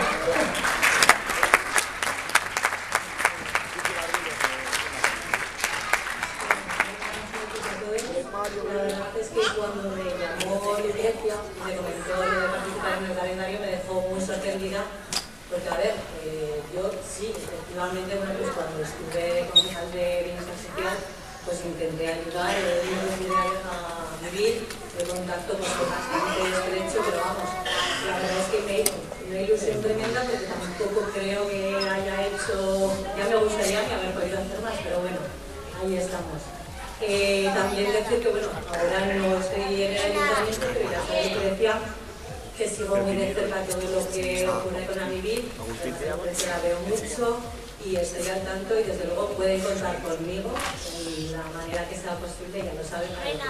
S1: La verdad es que cuando me llamó Lucrecia y me comentó de participar en el calendario me dejó muy sorprendida porque, a ver, yo sí, efectivamente, bueno, pues cuando estuve concejal de Bienestar Social, pues intenté ayudar a vivir de contacto pues, con bastante estrecho, pero vamos, la verdad es que me hizo una ilusión tremenda porque tampoco creo que haya hecho, ya me gustaría que haber podido hacer más, pero bueno, ahí estamos. También decir que, bueno, ahora no estoy en el ayuntamiento, pero ya sabéis que decía que sigo muy de cerca todo lo que ocurre con Amivir, siempre la veo mucho y estoy al tanto y desde luego pueden contar conmigo en la manera que sea posible, ya lo saben, para lo que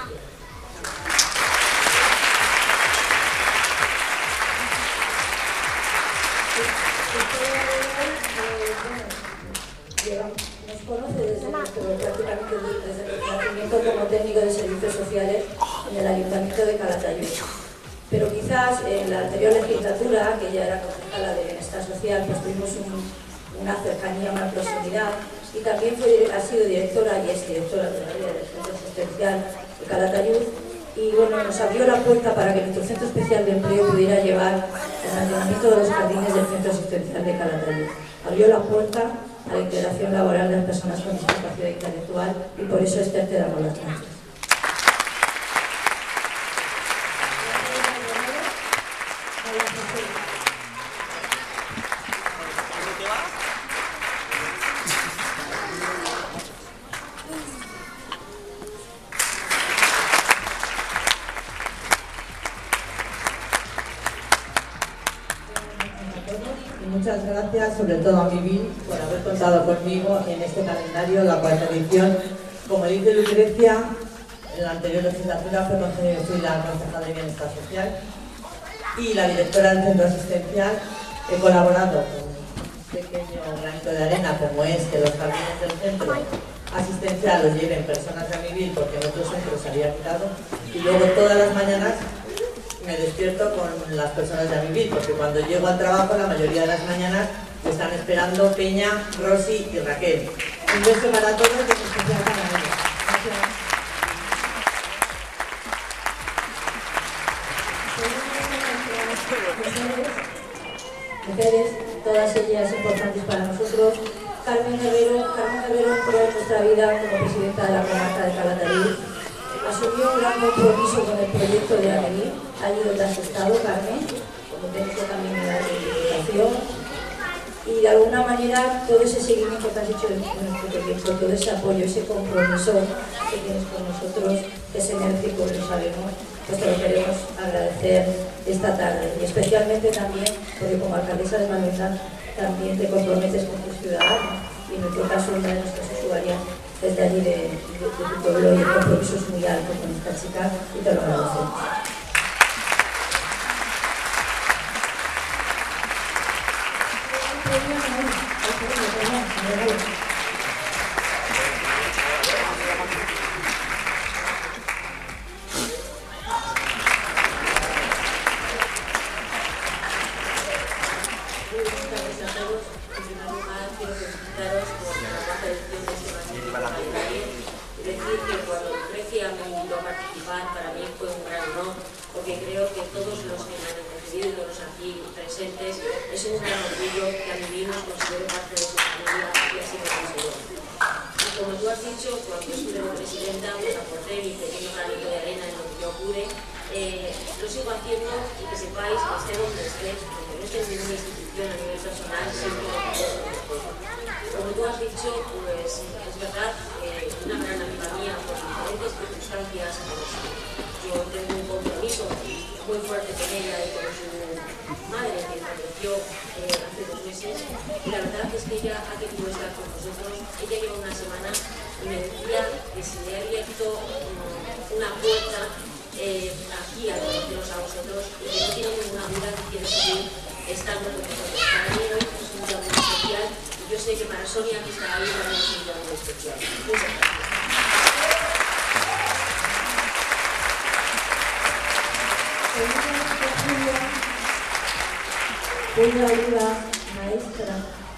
S1: quieran. Nos conoce desde prácticamente desde el nacimiento como técnico de servicios sociales en el Ayuntamiento de Calatayud. Pero quizás en la anterior legislatura, que ya era concejala de Bienestar Social, pues tuvimos una cercanía, una proximidad, y también ha sido directora y es directora todavía del Centro Asistencial de Calatayud, y bueno, nos abrió la puerta para que nuestro Centro Especial de Empleo pudiera llevar el mantenimiento de los jardines del Centro Asistencial de Calatayud. Abrió la puerta a la integración laboral de las personas con discapacidad intelectual y por eso, Esther, te damos las gracias.
S11: Muchas gracias, sobre todo a Amivir, por haber contado conmigo en este calendario, la cuarta edición. Como dice Lucrecia, en la anterior legislatura fui la concejal de Bienestar Social y la directora del centro asistencial. He colaborado con un pequeño granito de arena como es que los jardines del centro asistencial los lleven personas de Amivil porque en otros centros se había quitado, y luego todas las mañanas me despierto con las personas de Amivil porque cuando llego al trabajo la mayoría de las mañanas me están esperando Peña, Rosy y Raquel. Un beso para todos y en especial para ellos. Gracias. Mujeres, todas ellas importantes para nosotros. Carmen Herrero entró en nuestra vida como presidenta de la comarca de Calatayud. Asumió un gran compromiso con el proyecto de Amivil, allí donde has estado, Carmen, como técnico también de la edificación. Y de alguna manera todo ese seguimiento que has hecho de nuestro proyecto, todo ese apoyo, ese compromiso que tienes con nosotros, que es enérgico, lo sabemos, pues te lo queremos agradecer esta tarde. Y especialmente también porque como alcaldesa de Manuela también te comprometes con tus ciudadanos y en nuestro caso una de nuestras usuarias desde allí de tu pueblo, y el compromiso es muy alto con esta chica y te lo agradecemos. Julia Oliva, maestra.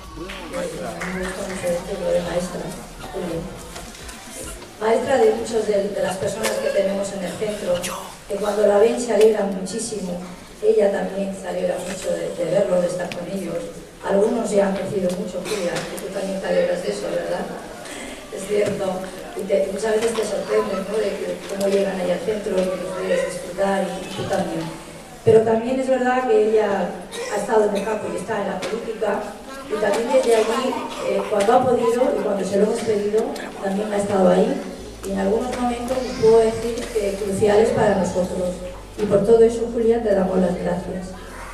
S11: Maestra de muchas de las personas que tenemos en el centro, que cuando la ven se alegran muchísimo. Ella también se alegra mucho de verlo, de estar con ellos. Algunos ya han crecido mucho, Julia, y tú también te alegras de eso, ¿verdad? Es cierto. Y muchas veces te sorprendes, ¿no?, de cómo llegan ahí al centro y los ves disfrutar, y tú también. Pero también es verdad que ella ha estado en el campo y está en la política, y también desde allí, cuando ha podido y cuando se lo hemos pedido, también ha estado ahí, y en algunos momentos puedo decir que cruciales para nosotros. Y por todo eso, Julia, te damos las gracias.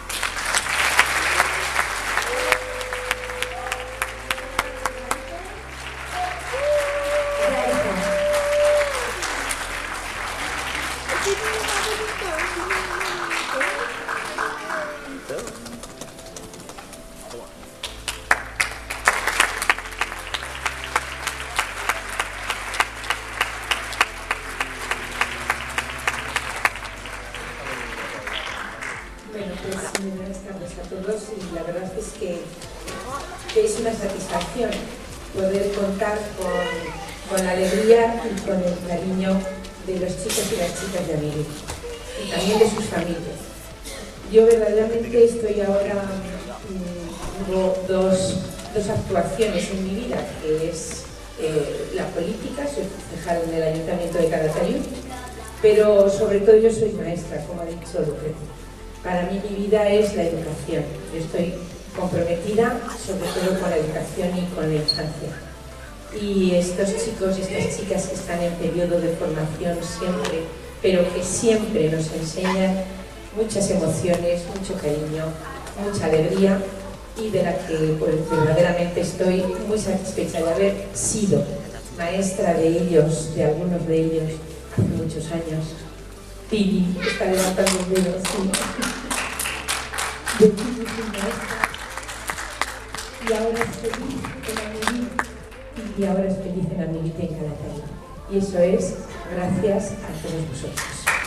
S8: Poder contar con la alegría y con el cariño de los chicos y las chicas de Amivil y también de sus familias. Yo verdaderamente estoy ahora, tengo dos actuaciones en mi vida, que es la política, soy concejal en el Ayuntamiento de Calatayud, pero sobre todo yo soy maestra, como ha dicho Lucrecia. Para mí mi vida es la educación. Yo estoy comprometida sobre todo con la educación y con la infancia. Y estos chicos y estas chicas que están en periodo de formación siempre, pero que siempre nos enseñan muchas emociones, mucho cariño, mucha alegría, y de la que pues, verdaderamente estoy muy satisfecha de haber sido maestra de ellos, de algunos de ellos, hace muchos años. Tini está levantando el dedo, sí.
S11: de ti sin maestra, y ahora es feliz en Amivir, y ahora es feliz en Amivir en Calatayud. Y eso es gracias a todos vosotros.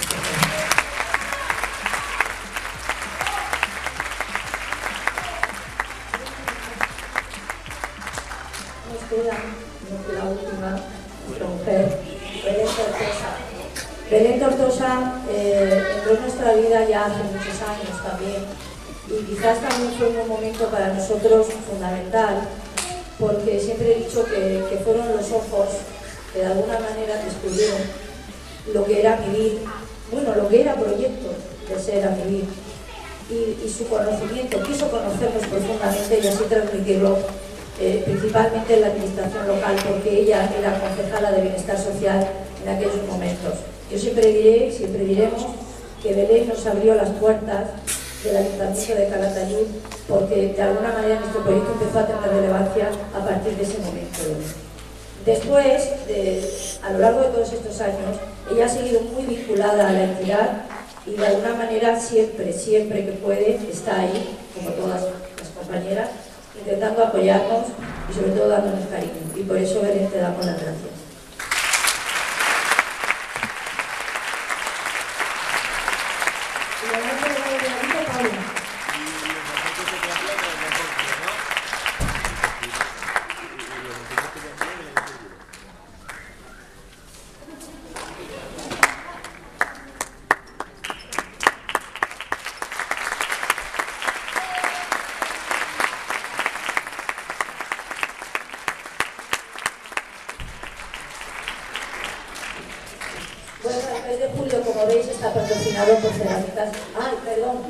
S11: Nos queda la última, nuestra mujer, Belén Tortosa. Belén Tortosa entró en nuestra vida ya hace muchos años también, y quizás también fue un momento para nosotros fundamental, porque siempre he dicho que fueron los ojos que de alguna manera descubrieron lo que era vivir, bueno, lo que era proyecto de ser Amivir, y su conocimiento, quiso conocernos profundamente y así transmitirlo principalmente en la administración local, porque ella era concejala de Bienestar Social en aquellos momentos. Yo siempre diré, siempre diremos que Belén nos abrió las puertas del Ayuntamiento de Calatayud, porque de alguna manera nuestro proyecto empezó a tener relevancia a partir de ese momento. Después, a lo largo de todos estos años, ella ha seguido muy vinculada a la entidad y de alguna manera siempre que puede está ahí, como todas las compañeras, intentando apoyarnos y sobre todo dándonos cariño. Y por eso, Belén, te damos las gracias. Bueno, el mes de julio, como veis, está patrocinado por Cerámicas. ¡Ay, perdón!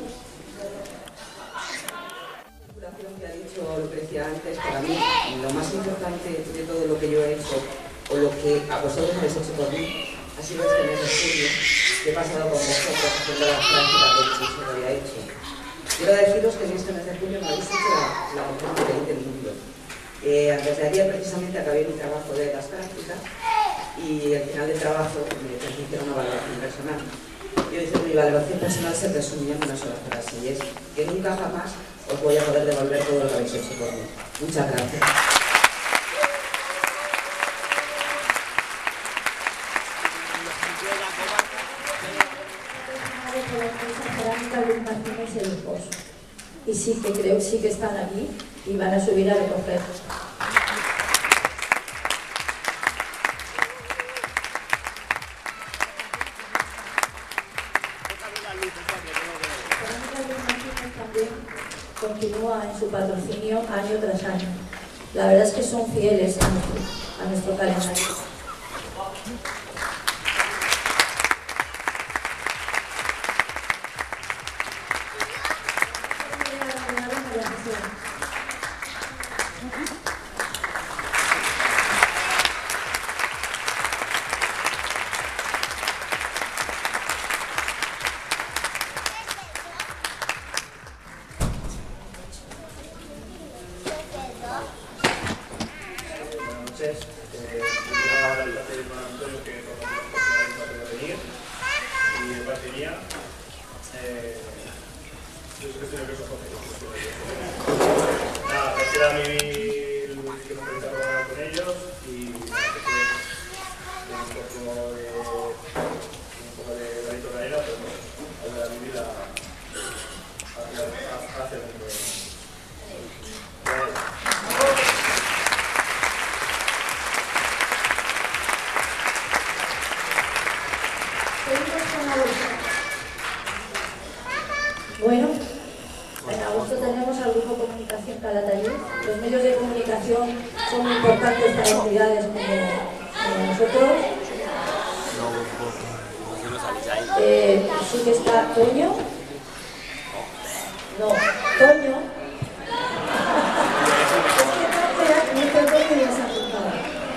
S8: La circulación que ha dicho Lucrecia antes, para mí, lo más importante de todo lo que yo he hecho, o lo que a vosotros habéis hecho por mí, ha sido este mes de julio, que he pasado con vosotros haciendo las prácticas que yo había hecho. Quiero deciros que en este mes de julio me habéis hecho la mujer más feliz del mundo. Antes de ayer, precisamente, acabé mi trabajo de las prácticas y al final del trabajo me hicieron una valoración personal. Yo dije que mi valoración personal se resumía en una sola frase, y es que nunca jamás os voy a poder devolver todo lo que habéis hecho por mí. Muchas gracias.
S11: Y sí que creo sí que están aquí y van a subir a recoger. También continúa en su patrocinio año tras año. La verdad es que son fieles a nuestro calendario. Bueno, en agosto tenemos al Grupo Comunicación Calatayud. Los medios de comunicación son muy importantes para entidades como nosotros. Sí que está Toño. No, Toño. Es que Toño ya se ha apuntado.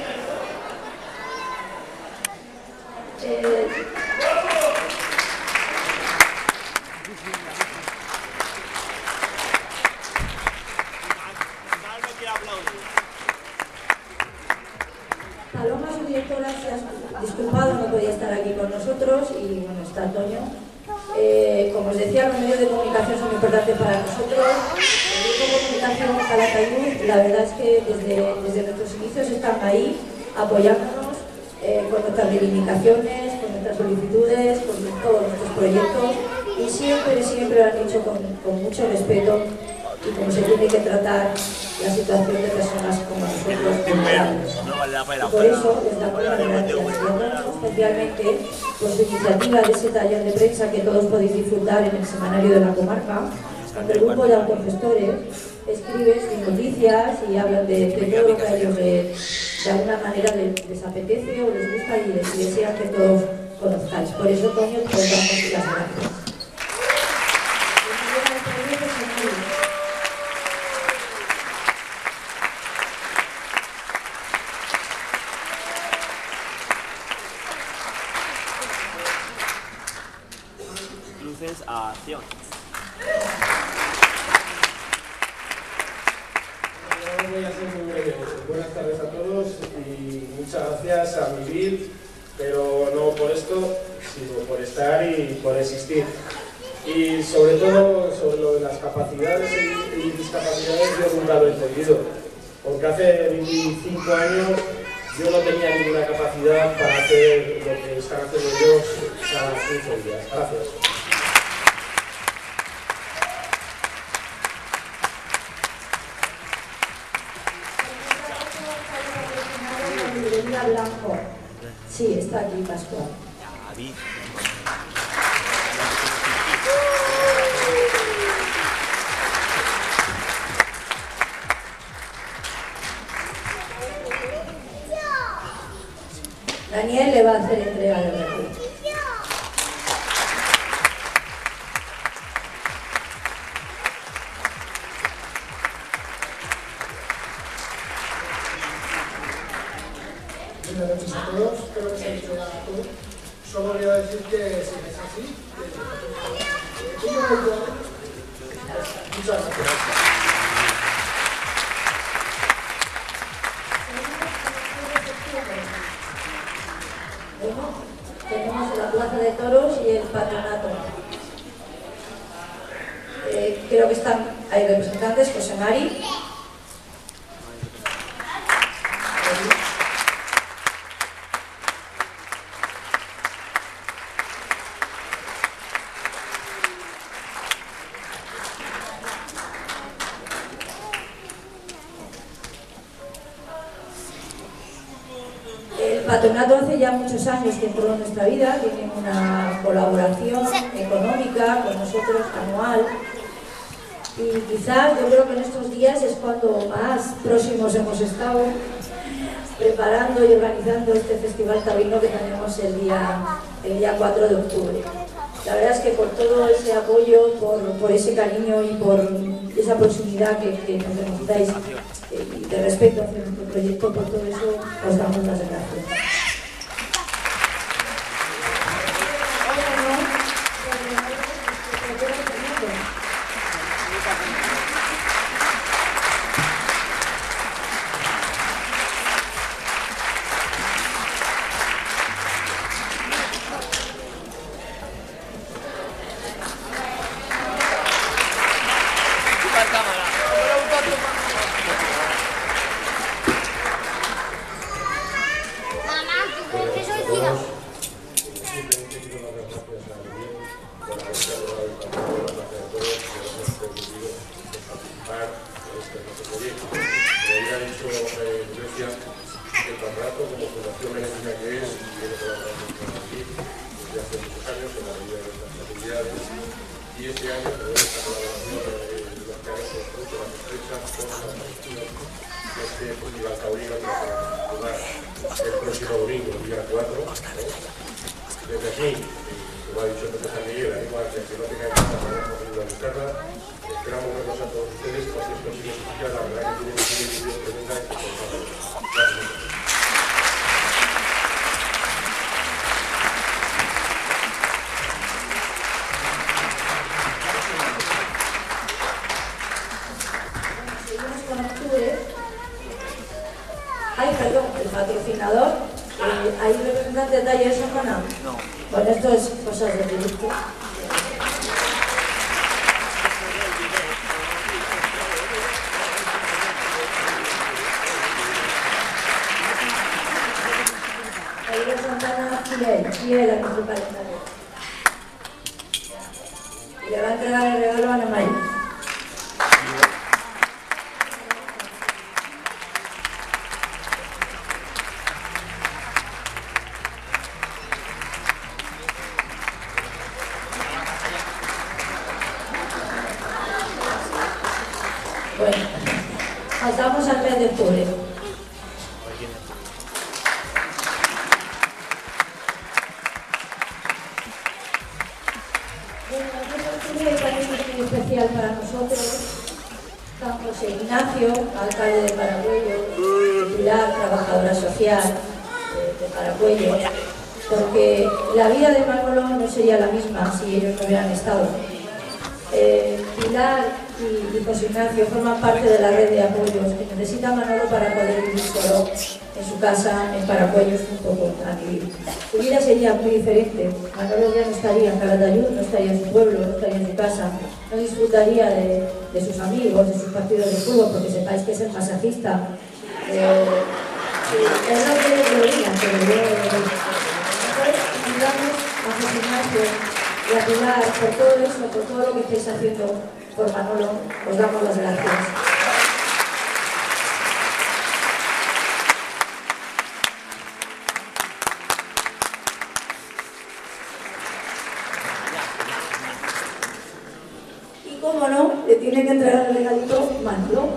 S11: Paloma, su directora, se ha disculpado, no podía estar aquí con nosotros, y bueno, está Toño. Como os decía, los medios de comunicación son importantes para nosotros. El grupo de comunicación Calatayud, la verdad es que desde nuestros inicios están ahí apoyándonos con nuestras reivindicaciones, con nuestras solicitudes, con todos nuestros proyectos, y siempre lo han hecho con mucho respeto y como se tiene que tratar la situación de personas como nosotros vulnerables. Y por eso les damos las gracias, especialmente por su iniciativa de ese taller de prensa que todos podéis disfrutar en el semanario de la comarca, donde el grupo de autogestores escribe sus noticias y hablan de todo lo que a ellos de alguna manera les apetece o les gusta y les desea que todos conozcáis. Por eso, Toño, os damos las gracias.
S10: Luces a acción.
S12: Voy a ser muy breve. Buenas tardes a todos y muchas gracias a Vivir, pero no por esto, sino por estar y por existir. Y sobre todo sobre lo de las capacidades y discapacidades yo nunca lo he entendido, porque hace 25 años yo no tenía ninguna capacidad para hacer lo que están haciendo ellos cada 15 días. Gracias.
S11: Blanco. Sí, está aquí Pascual. Daniel le va a hacer entrega de recursos.
S13: Buenas noches a todos, espero que se haya llegado a todos. Solo voy a decir que si es así, muchas gracias.
S11: Bueno, tenemos la Plaza de Toros y el Patronato. Creo que están, hay representantes, José Mari. El patronato hace ya muchos años que entró en nuestra vida, tienen una colaboración económica con nosotros anual y quizás yo creo que en estos días es cuando más próximos hemos estado preparando y organizando este festival taurino que tenemos el día 4 de octubre. La verdad es que por todo ese apoyo, por ese cariño y por esa proximidad que nos demostraáis y de respeto hacia nuestro proyecto, por todo eso os damos las gracias.
S9: Desde aquí, como ha dicho el profesor Miguel, animo a que no tenga que estar a buscarla. Esperamos verlos a todos ustedes, para que esto siga, la verdad que tiene un vídeo tremenda y que gracias.
S11: Ay, perdón, el patrocinador. ¿Hay representantes de Taller Semana?
S10: No.
S11: Bueno, esto es cosas de producto. fiel a nuestro calendario. Y le va a entregar el regalo a Ana María. Bueno, pasamos al mes de octubre. Bueno, el mes de octubre parece muy especial para nosotros. San José Ignacio, alcalde de Paracuello, Pilar, trabajadora social de Paracuello, porque la vida de Manolo no sería la misma si ellos no hubieran estado. Pilar y José Ignacio forman parte de la red de apoyos que necesita Manolo para poder vivir solo en su casa en Paracuellos junto con Anivil. Su vida sería muy diferente. Manolo ya no estaría en Calatayud, no estaría en su pueblo, no estaría en su casa, no disfrutaría de sus amigos, de sus partidos de fútbol, porque sepáis que es el masajista. Él no tiene problema, pero yo ayudamos a José Ignacio y a Pilar por todo eso, por todo lo que estáis haciendo por Manolo. Os damos las gracias. Y como no, le tiene que entregar el regalito Manolo.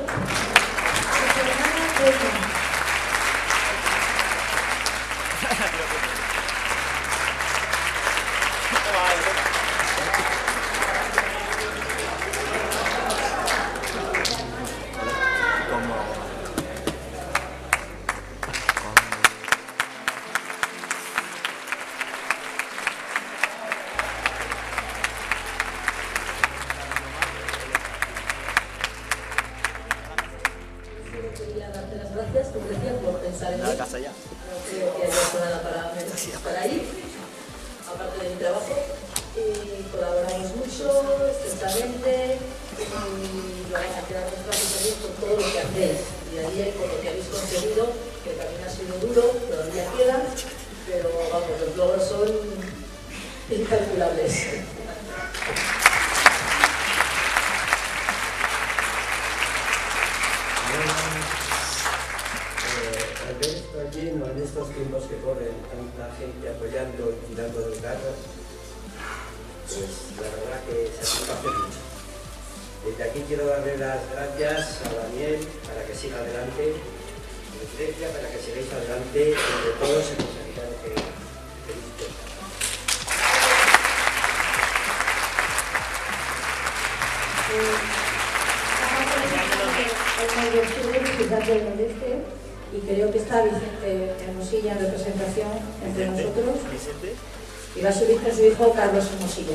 S11: Gracias, como decía, por pensar en mí. No creo que haya hecho nada para estar ahí, aparte de mi trabajo. Y colaboramos mucho, extensamente, y vamos a quedar muy felices por todo lo que hacéis. Día a día, con lo que habéis conseguido, que también ha sido duro, todavía queda, pero vamos, los logros son incalculables.
S14: Al ver esto allí, en estos tiempos que corren, tanta gente apoyando y tirando del carro, pues la verdad que satisface mucho. Desde aquí quiero darle las gracias a Daniel para que siga adelante, a Lucrecia para que sigáis adelante, entre todos en los sanitarios que tenéis.
S11: Y creo que está Vicente Hermosilla en representación entre nosotros y va a subir con su hijo Carlos Hermosilla.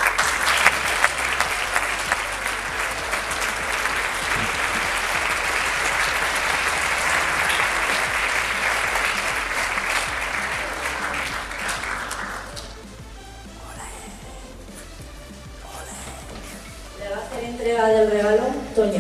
S11: Le va a hacer entrega del regalo Toño.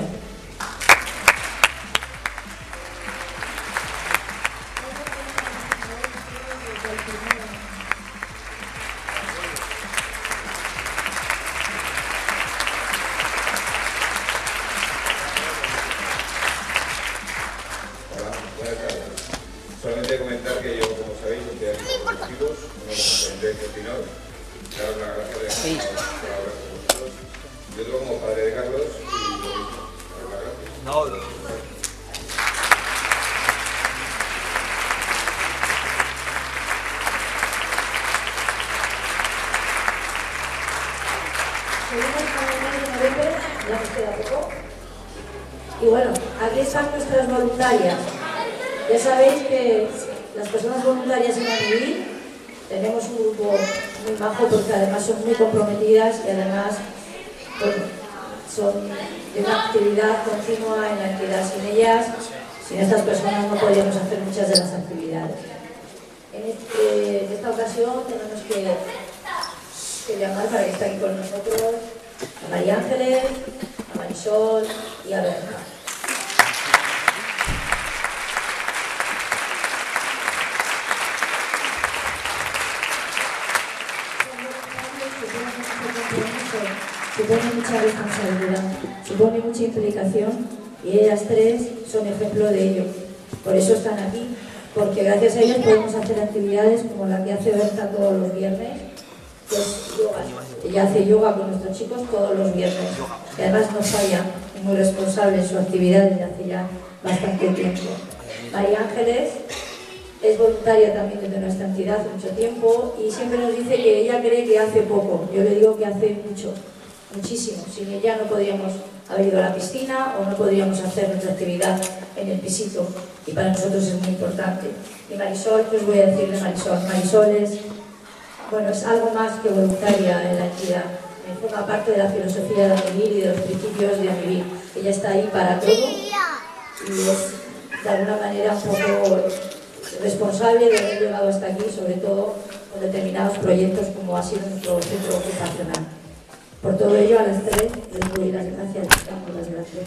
S15: Solamente comentar que yo, como sabéis, estoy aquí por motivos, no como tendencia final, daros las gracias de colaborar con vosotros. Yo otro como padre de Carlos y lo mismo, daros las gracias.
S11: Seguimos con el mes de noviembre, ya nos queda poco. Y bueno, aquí están nuestras voluntarias. Ya sabéis que las personas voluntarias en Anivil tenemos un grupo muy bajo porque además son muy comprometidas y además bueno, son de una actividad continua en la entidad. Sin ellas, sin estas personas no podríamos hacer muchas de las actividades. En esta ocasión tenemos que llamar para que esté aquí con nosotros a María Ángeles, a Marisol y a Berta. mucha responsabilidad, supone mucha implicación y ellas tres son ejemplo de ello. Por eso están aquí, porque gracias a ellas podemos hacer actividades como la que hace Berta todos los viernes, que es yoga. Ella hace yoga con nuestros chicos todos los viernes y además no falla, es muy responsable en su actividad desde hace ya bastante tiempo. María Ángeles es voluntaria también de nuestra entidad hace mucho tiempo y siempre nos dice que ella cree que hace poco. Yo le digo que hace mucho, muchísimo. Sin ella no podríamos haber ido a la piscina o no podríamos hacer nuestra actividad en el pisito y para nosotros es muy importante. Y Marisol, pues voy a decirle Marisol. Marisol es algo más que voluntaria en la entidad. Forma parte de la filosofía de Amivir y de los principios de Amivir. Ella está ahí para todo y es de alguna manera un poco responsable de haber llegado hasta aquí, sobre todo con determinados proyectos como ha sido nuestro centro ocupacional. Por todo ello, a las tres les doy las gracias. Les damos las gracias.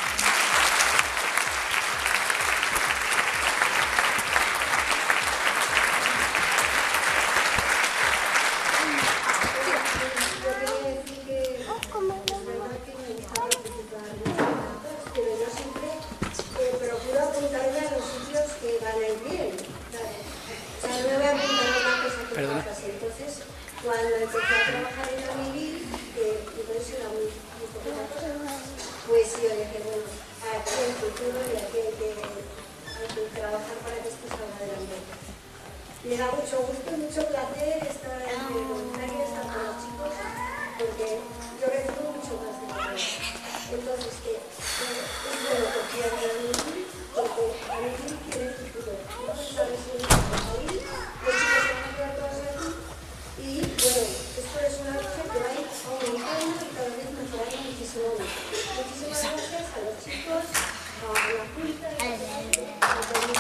S16: Cuando empecé a trabajar en Amivir, entonces era muy poquita cosa, pues yo dije, bueno, aquí hay futuro y aquí hay que trabajar para que esto salga adelante. Me da mucho gusto y mucho placer estar entre voluntarios, estar con los chicos, porque yo recibo mucho más de la vida. Entonces, que es bueno confiar en Amivir, porque Amivir tiene futuro. No se sabe si es un país, los chicos se van a quedar todos aquí. Y bueno, esto es una cosa que va a ir aumentando y cada vez mejorando muchísimo más. Muchísimas gracias a los chicos, a la Junta y a todos.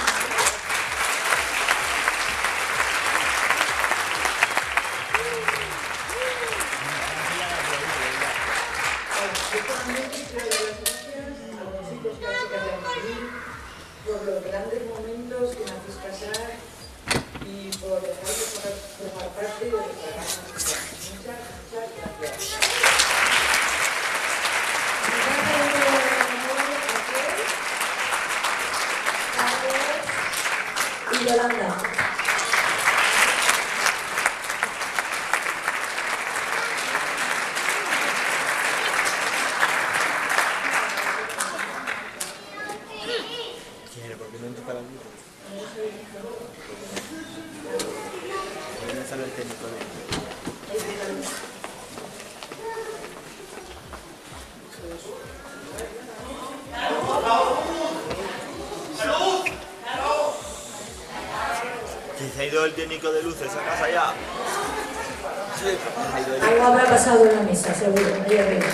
S8: Yo también quiero dar las gracias a los chicos y a las chicas de Amivir por los grandes momentos que me hacéis pasar y por dejar de formar parte de nuestra gran sociedad. Muchas gracias.
S11: Y Yolanda.
S10: ¿Por qué no entra para el micro? ¿Dónde sale el técnico de ¿Se ha ido el técnico de luces a casa ya?
S11: Algo habrá pasado en la mesa, seguro, ahí arriba.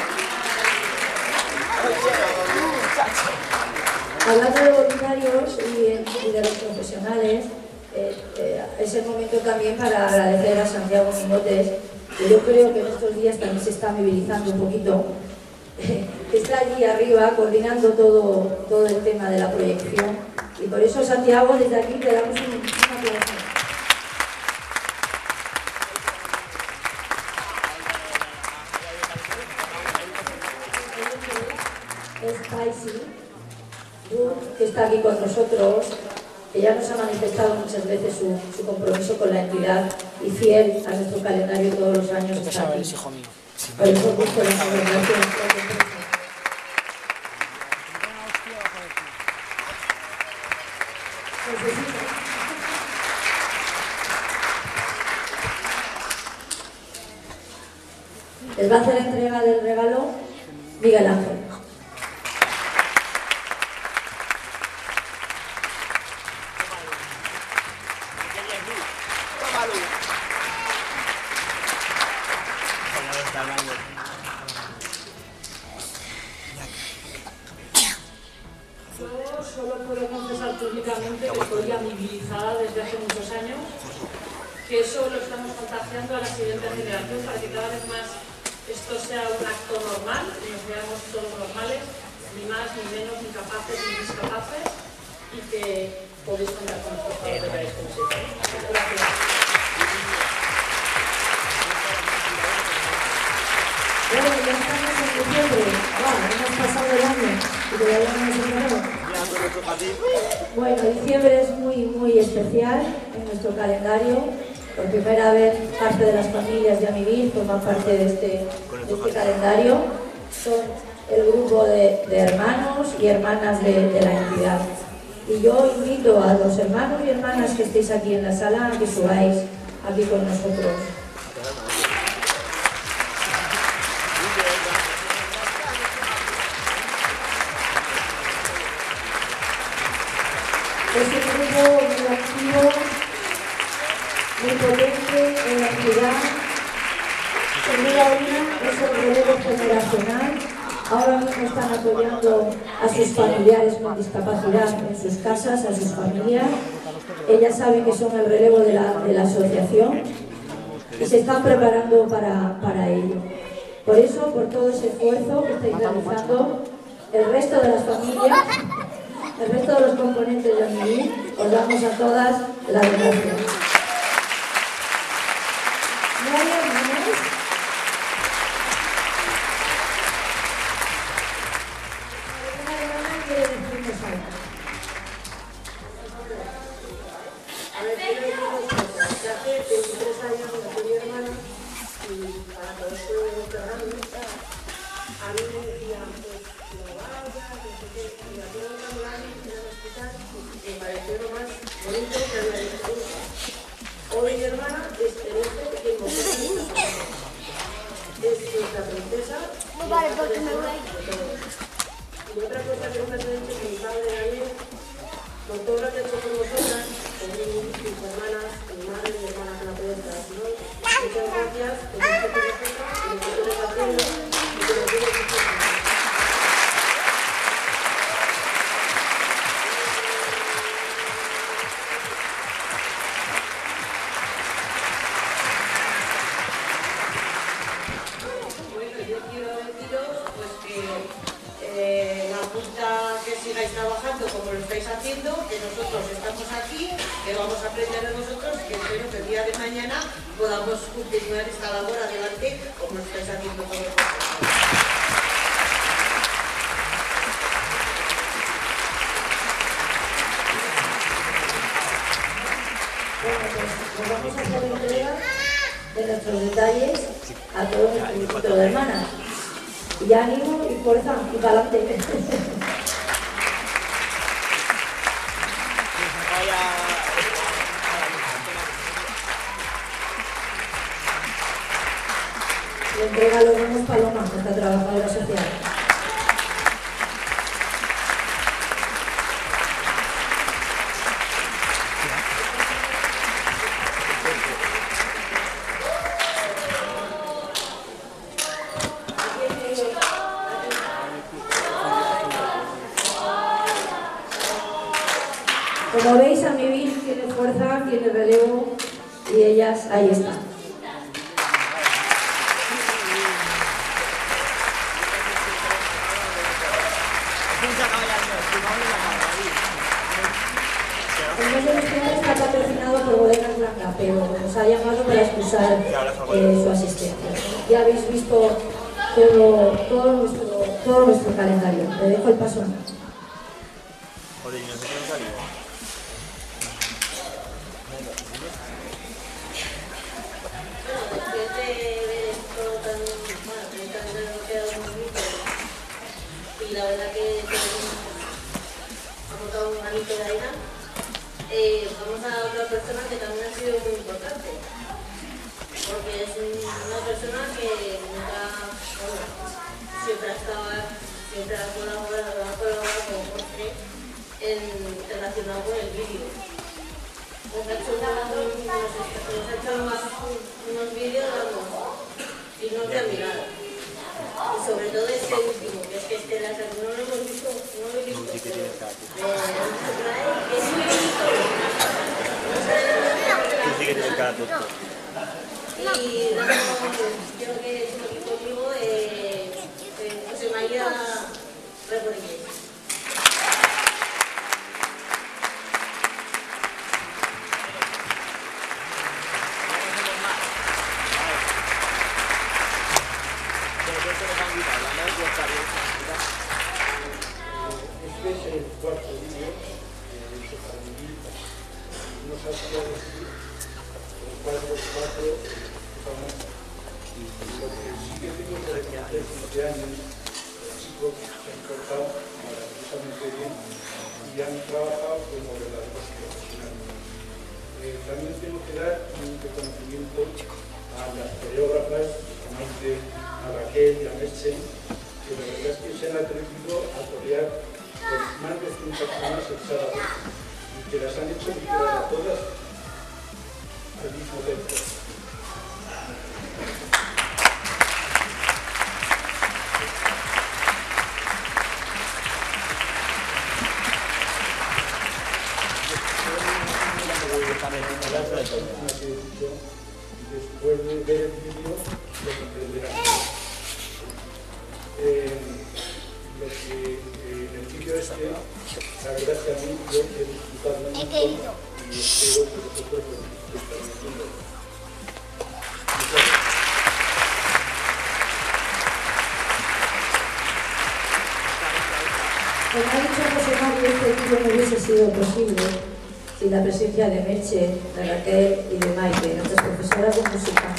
S11: Hablando de voluntarios y de los profesionales, es el momento también para agradecer a Santiago Minotes, que yo creo que en estos días también se está movilizando un poquito, que está allí arriba coordinando todo el tema de la proyección. Y por eso, Santiago, desde aquí te damos un aplauso. Es Paisi, que está aquí con nosotros. Ella nos ha manifestado muchas veces su compromiso con la entidad y fiel a nuestro calendario todos los años está aquí. Por eso gusto las gracias. Les va a hacer entrega del regalo Miguel Ángel.
S17: Yo solo puedo confesar públicamente que estoy amibilizada desde hace muchos años, que eso lo estamos contagiando a la siguiente generación para que cada vez más esto sea un acto normal, que nos veamos todos normales, ni más, ni menos, ni capaces, ni discapaces, y que podéis contar con nosotros para lo que queráis como siempre. Gracias.
S11: Bueno, ya estamos diciembre, hemos pasado el año y todavía no hemos empezado. Bueno, diciembre es muy especial en nuestro calendario. Por primera vez, parte de las familias de Amivir forman parte de este calendario. Son el grupo de hermanos y hermanas de la entidad. Y yo invito a los hermanos y hermanas que estéis aquí en la sala a que subáis aquí con nosotros. Es un grupo muy activo, muy potente en la ciudad. Sin duda alguna es el relevo generacional. Ahora mismo están apoyando a sus familiares con discapacidad en sus casas, a sus familias. Ellas saben que son el relevo de la asociación y se están preparando para ello. Por eso, por todo ese esfuerzo que estáis realizando, el resto de las familias, el resto de los componentes de Amivir, os damos a todas las gracias. ¿No hay hermanos? ¿Alguna hermana quiere decirnos algo?
S8: A ver, quiero decir dos cosas. Que hace 23 años que nació mi hermana y para todo esto de los programas, a mí me decían, pues, no vayas, no sé qué, y la tengo que hablar en el hospital y me pareció lo más bonito que había visto nunca. Hoy mi hermana es Teresa, que invocó a mi hija. Es nuestra princesa. Vale, porque me voy. Y otra cosa que nunca se ha dicho es que mi padre Daniel, con todo lo que ha hecho por nosotras, con mis hermanas, mi madre y mi hermana que la pueden estar aquí hoy, muchas gracias por esto que nos toca y lo que ustedes haciendo y que nos tienen que hacer.
S18: Bueno, yo quiero deciros pues que la Junta que sigáis trabajando como lo estáis haciendo, que nosotros estamos aquí, que vamos a aprender de vosotros, que espero que el día de mañana podamos continuar esta labor adelante como lo estáis haciendo todos vosotros.
S11: Bueno, pues nos vamos a hacer entrega de nuestros detalles a todo nuestro grupito de hermanas. Y ánimo y fuerza y para adelante. Le entrega a los Ramos Paloma, nuestra trabajadora social. Como veis, Amivir tiene fuerza, tiene relevo y ellas ahí están. El mes de diciembre está patrocinado por Bodegas Blanca, pero nos ha llamado para excusar su asistencia. Ya habéis visto todo nuestro calendario. Le dejo el paso.
S10: Joder, ¿y no sé qué nos salió?
S1: Después de ver esto tan, bueno, tan quedado muy bonito y la verdad que ha botado un granito de arena, vamos a otra persona que también ha sido muy importante, porque es una persona que nunca, bueno, siempre ha colaborado con Jorge relacionado con el vídeo. Nos ha hecho unos vídeos dignos de admirar. Y sobre todo este último, que es que no lo hemos visto, no lo he visto. Es muy bonito.
S10: Tú sí que tienes cara tonto.
S1: Y creo que es lo que conmigo, José María Rodríguez.
S12: han trabajado como verdaderos profesionales. También tengo que dar un reconocimiento a las coreógrafas, a Maite, a Raquel y a Merche, que la verdad es que se han atrevido a corear con más de 100 personas el sábado y que las han hecho literar a todas al mismo tiempo. Después de ver el vídeo lo comprenderán. Lo que en el vídeo la verdad es que a mí yo he disfrutado mucho y espero que vosotros lo disfrutéis también.
S11: Como ha dicho José Mario, este vídeo no hubiese sido posible sin la presencia de Merche, de Raquel y de Maite, nuestras profesoras de música.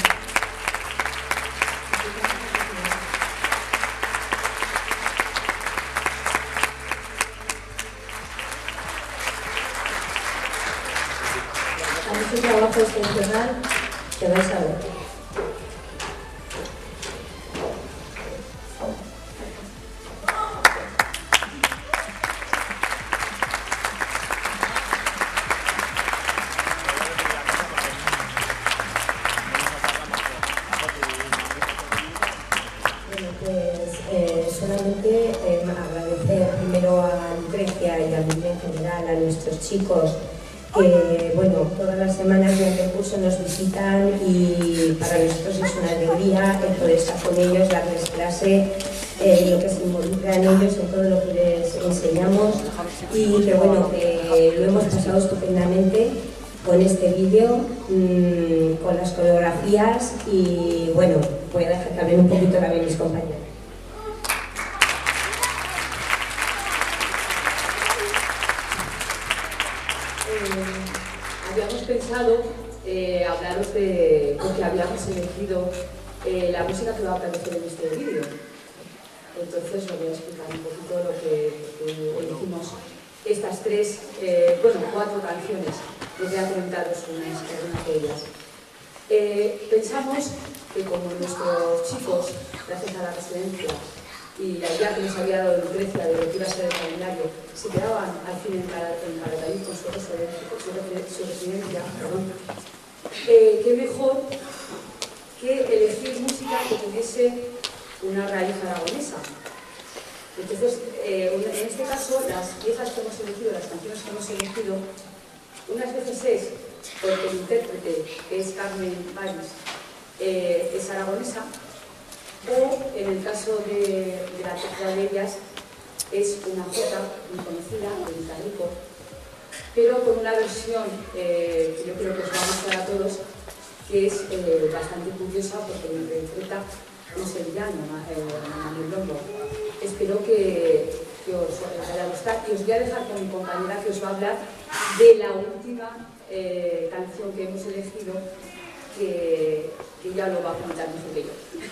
S11: Han hecho un trabajo excepcional que vais a ver.
S19: Solamente agradecer primero a Lucrecia y a Miguel en general, a nuestros chicos que, bueno, todas las semanas durante el curso nos visitan y para nosotros es una alegría el poder estar con ellos, darles clase, lo que se involucra en ellos, en todo lo que les enseñamos y que, bueno, lo hemos pasado estupendamente con este vídeo, con las coreografías y, bueno, voy a dejar también un poquito también mis compañeros.
S17: Habíamos pensado hablaros de, porque habíamos elegido la música que va a aparecer en este vídeo. Entonces os voy a explicar un poquito lo que elegimos estas tres, bueno, 4 canciones. Les voy a comentaros algunas de ellas. Pensamos que como nuestros chicos, gracias a la residencia y la idea que nos había dado Lucrecia de lo que iba a ser el calendario, se quedaban al fin en Calatayud con su residencia, qué mejor que elegir música que tuviese una raíz aragonesa. Entonces, en este caso, las piezas que hemos elegido, las canciones que hemos elegido, unas veces es porque el intérprete, que es Carmen París, es aragonesa, o en el caso de la tercera de ellas es una jota muy conocida de Vitalico, pero con una versión que yo creo que os va a gustar a todos, que es bastante curiosa porque lo interpreta un sevillano, Manuel Lombo. Espero que os vaya a gustar y os voy a dejar con mi compañera que os va a hablar de la última canción que hemos elegido, que ya lo va a comentar mejor que yo.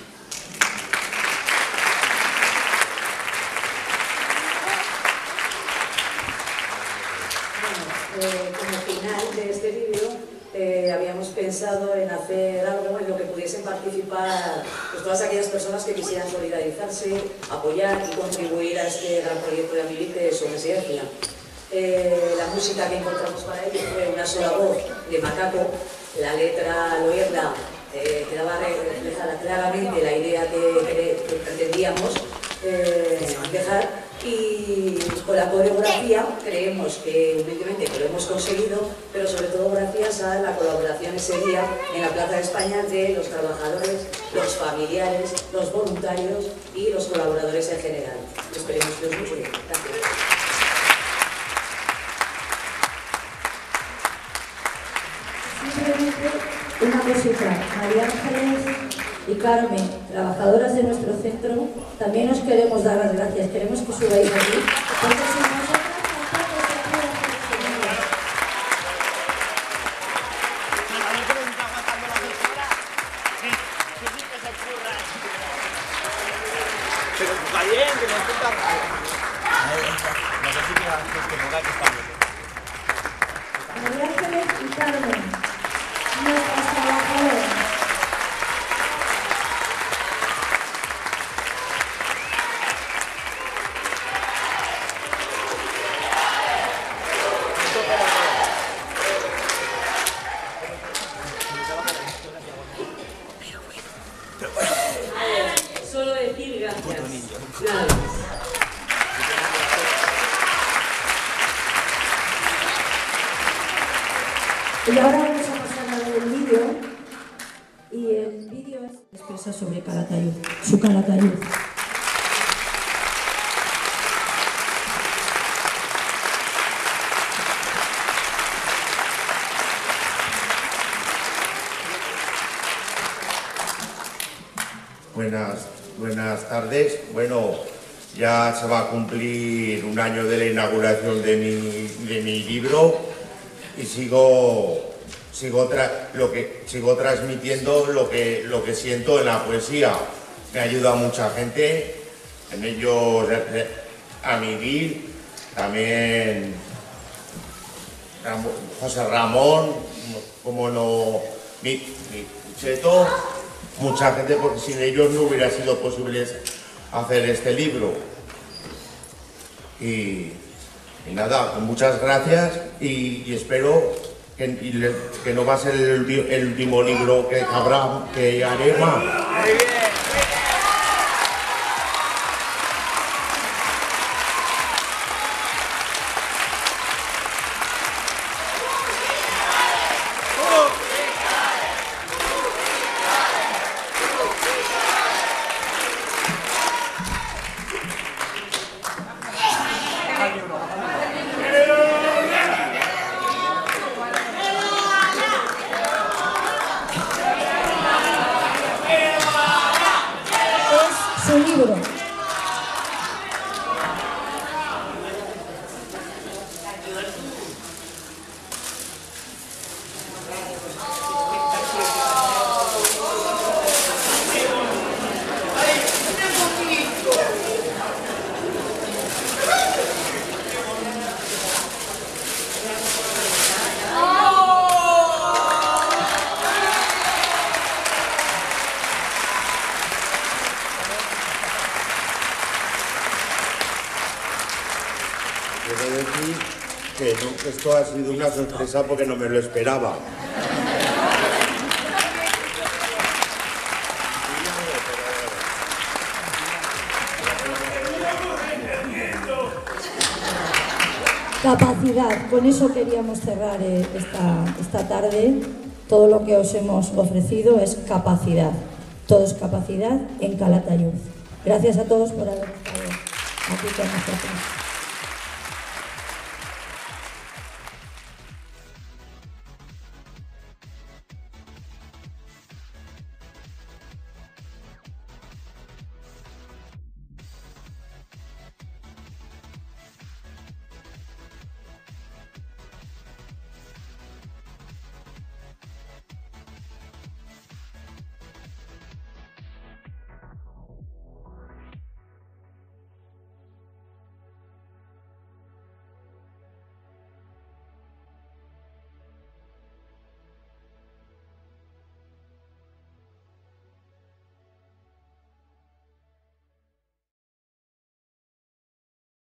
S3: Como final de este vídeo habíamos pensado en hacer algo en lo que pudiesen participar pues, todas aquellas personas que quisieran solidarizarse, apoyar y contribuir a este gran proyecto de Amivir que es su residencia. La música que encontramos para ello fue una sola voz de Macaco, la letra al oírla quedaba reflejada claramente la idea que pretendíamos dejar. Y con la coreografía creemos que humildemente que lo hemos conseguido, pero sobre todo gracias a la colaboración ese día en la Plaza de España de los trabajadores, los familiares, los voluntarios y los colaboradores en general. Esperemos que os guste. Gracias.
S11: Simplemente una cosita, María Ángeles y Carmen, trabajadoras de nuestro centro, también os queremos dar las gracias, queremos que subáis aquí, porque sin nosotras tampoco se puede funcionar.
S10: Pero está bien, que no es tan raro. No sé si que
S11: Carmen, nuestras trabajadoras.
S18: Solo decir gracias. Gracias.
S11: Y ahora vamos a pasar a ver el vídeo. Y el vídeo expresa sobre Calatayud, su Calatayud.
S20: Buenas tardes. Bueno, ya se va a cumplir un año de la inauguración de mi libro y sigo transmitiendo lo que siento en la poesía. Me ayuda mucha gente, en ellos a Miguel, también José Ramón, como no, mi Cheto, mucha gente, porque sin ellos no hubiera sido posible hacer este libro. Y nada, muchas gracias y espero que no va a ser el último libro que haré más.
S11: Su libro.
S20: Quiero decir que esto ha sido una sorpresa porque no me lo esperaba.
S11: Capacidad, con eso queríamos cerrar esta tarde. Todo lo que os hemos ofrecido es capacidad. Todo es capacidad en Calatayud. Gracias a todos por haber estado aquí con nosotros.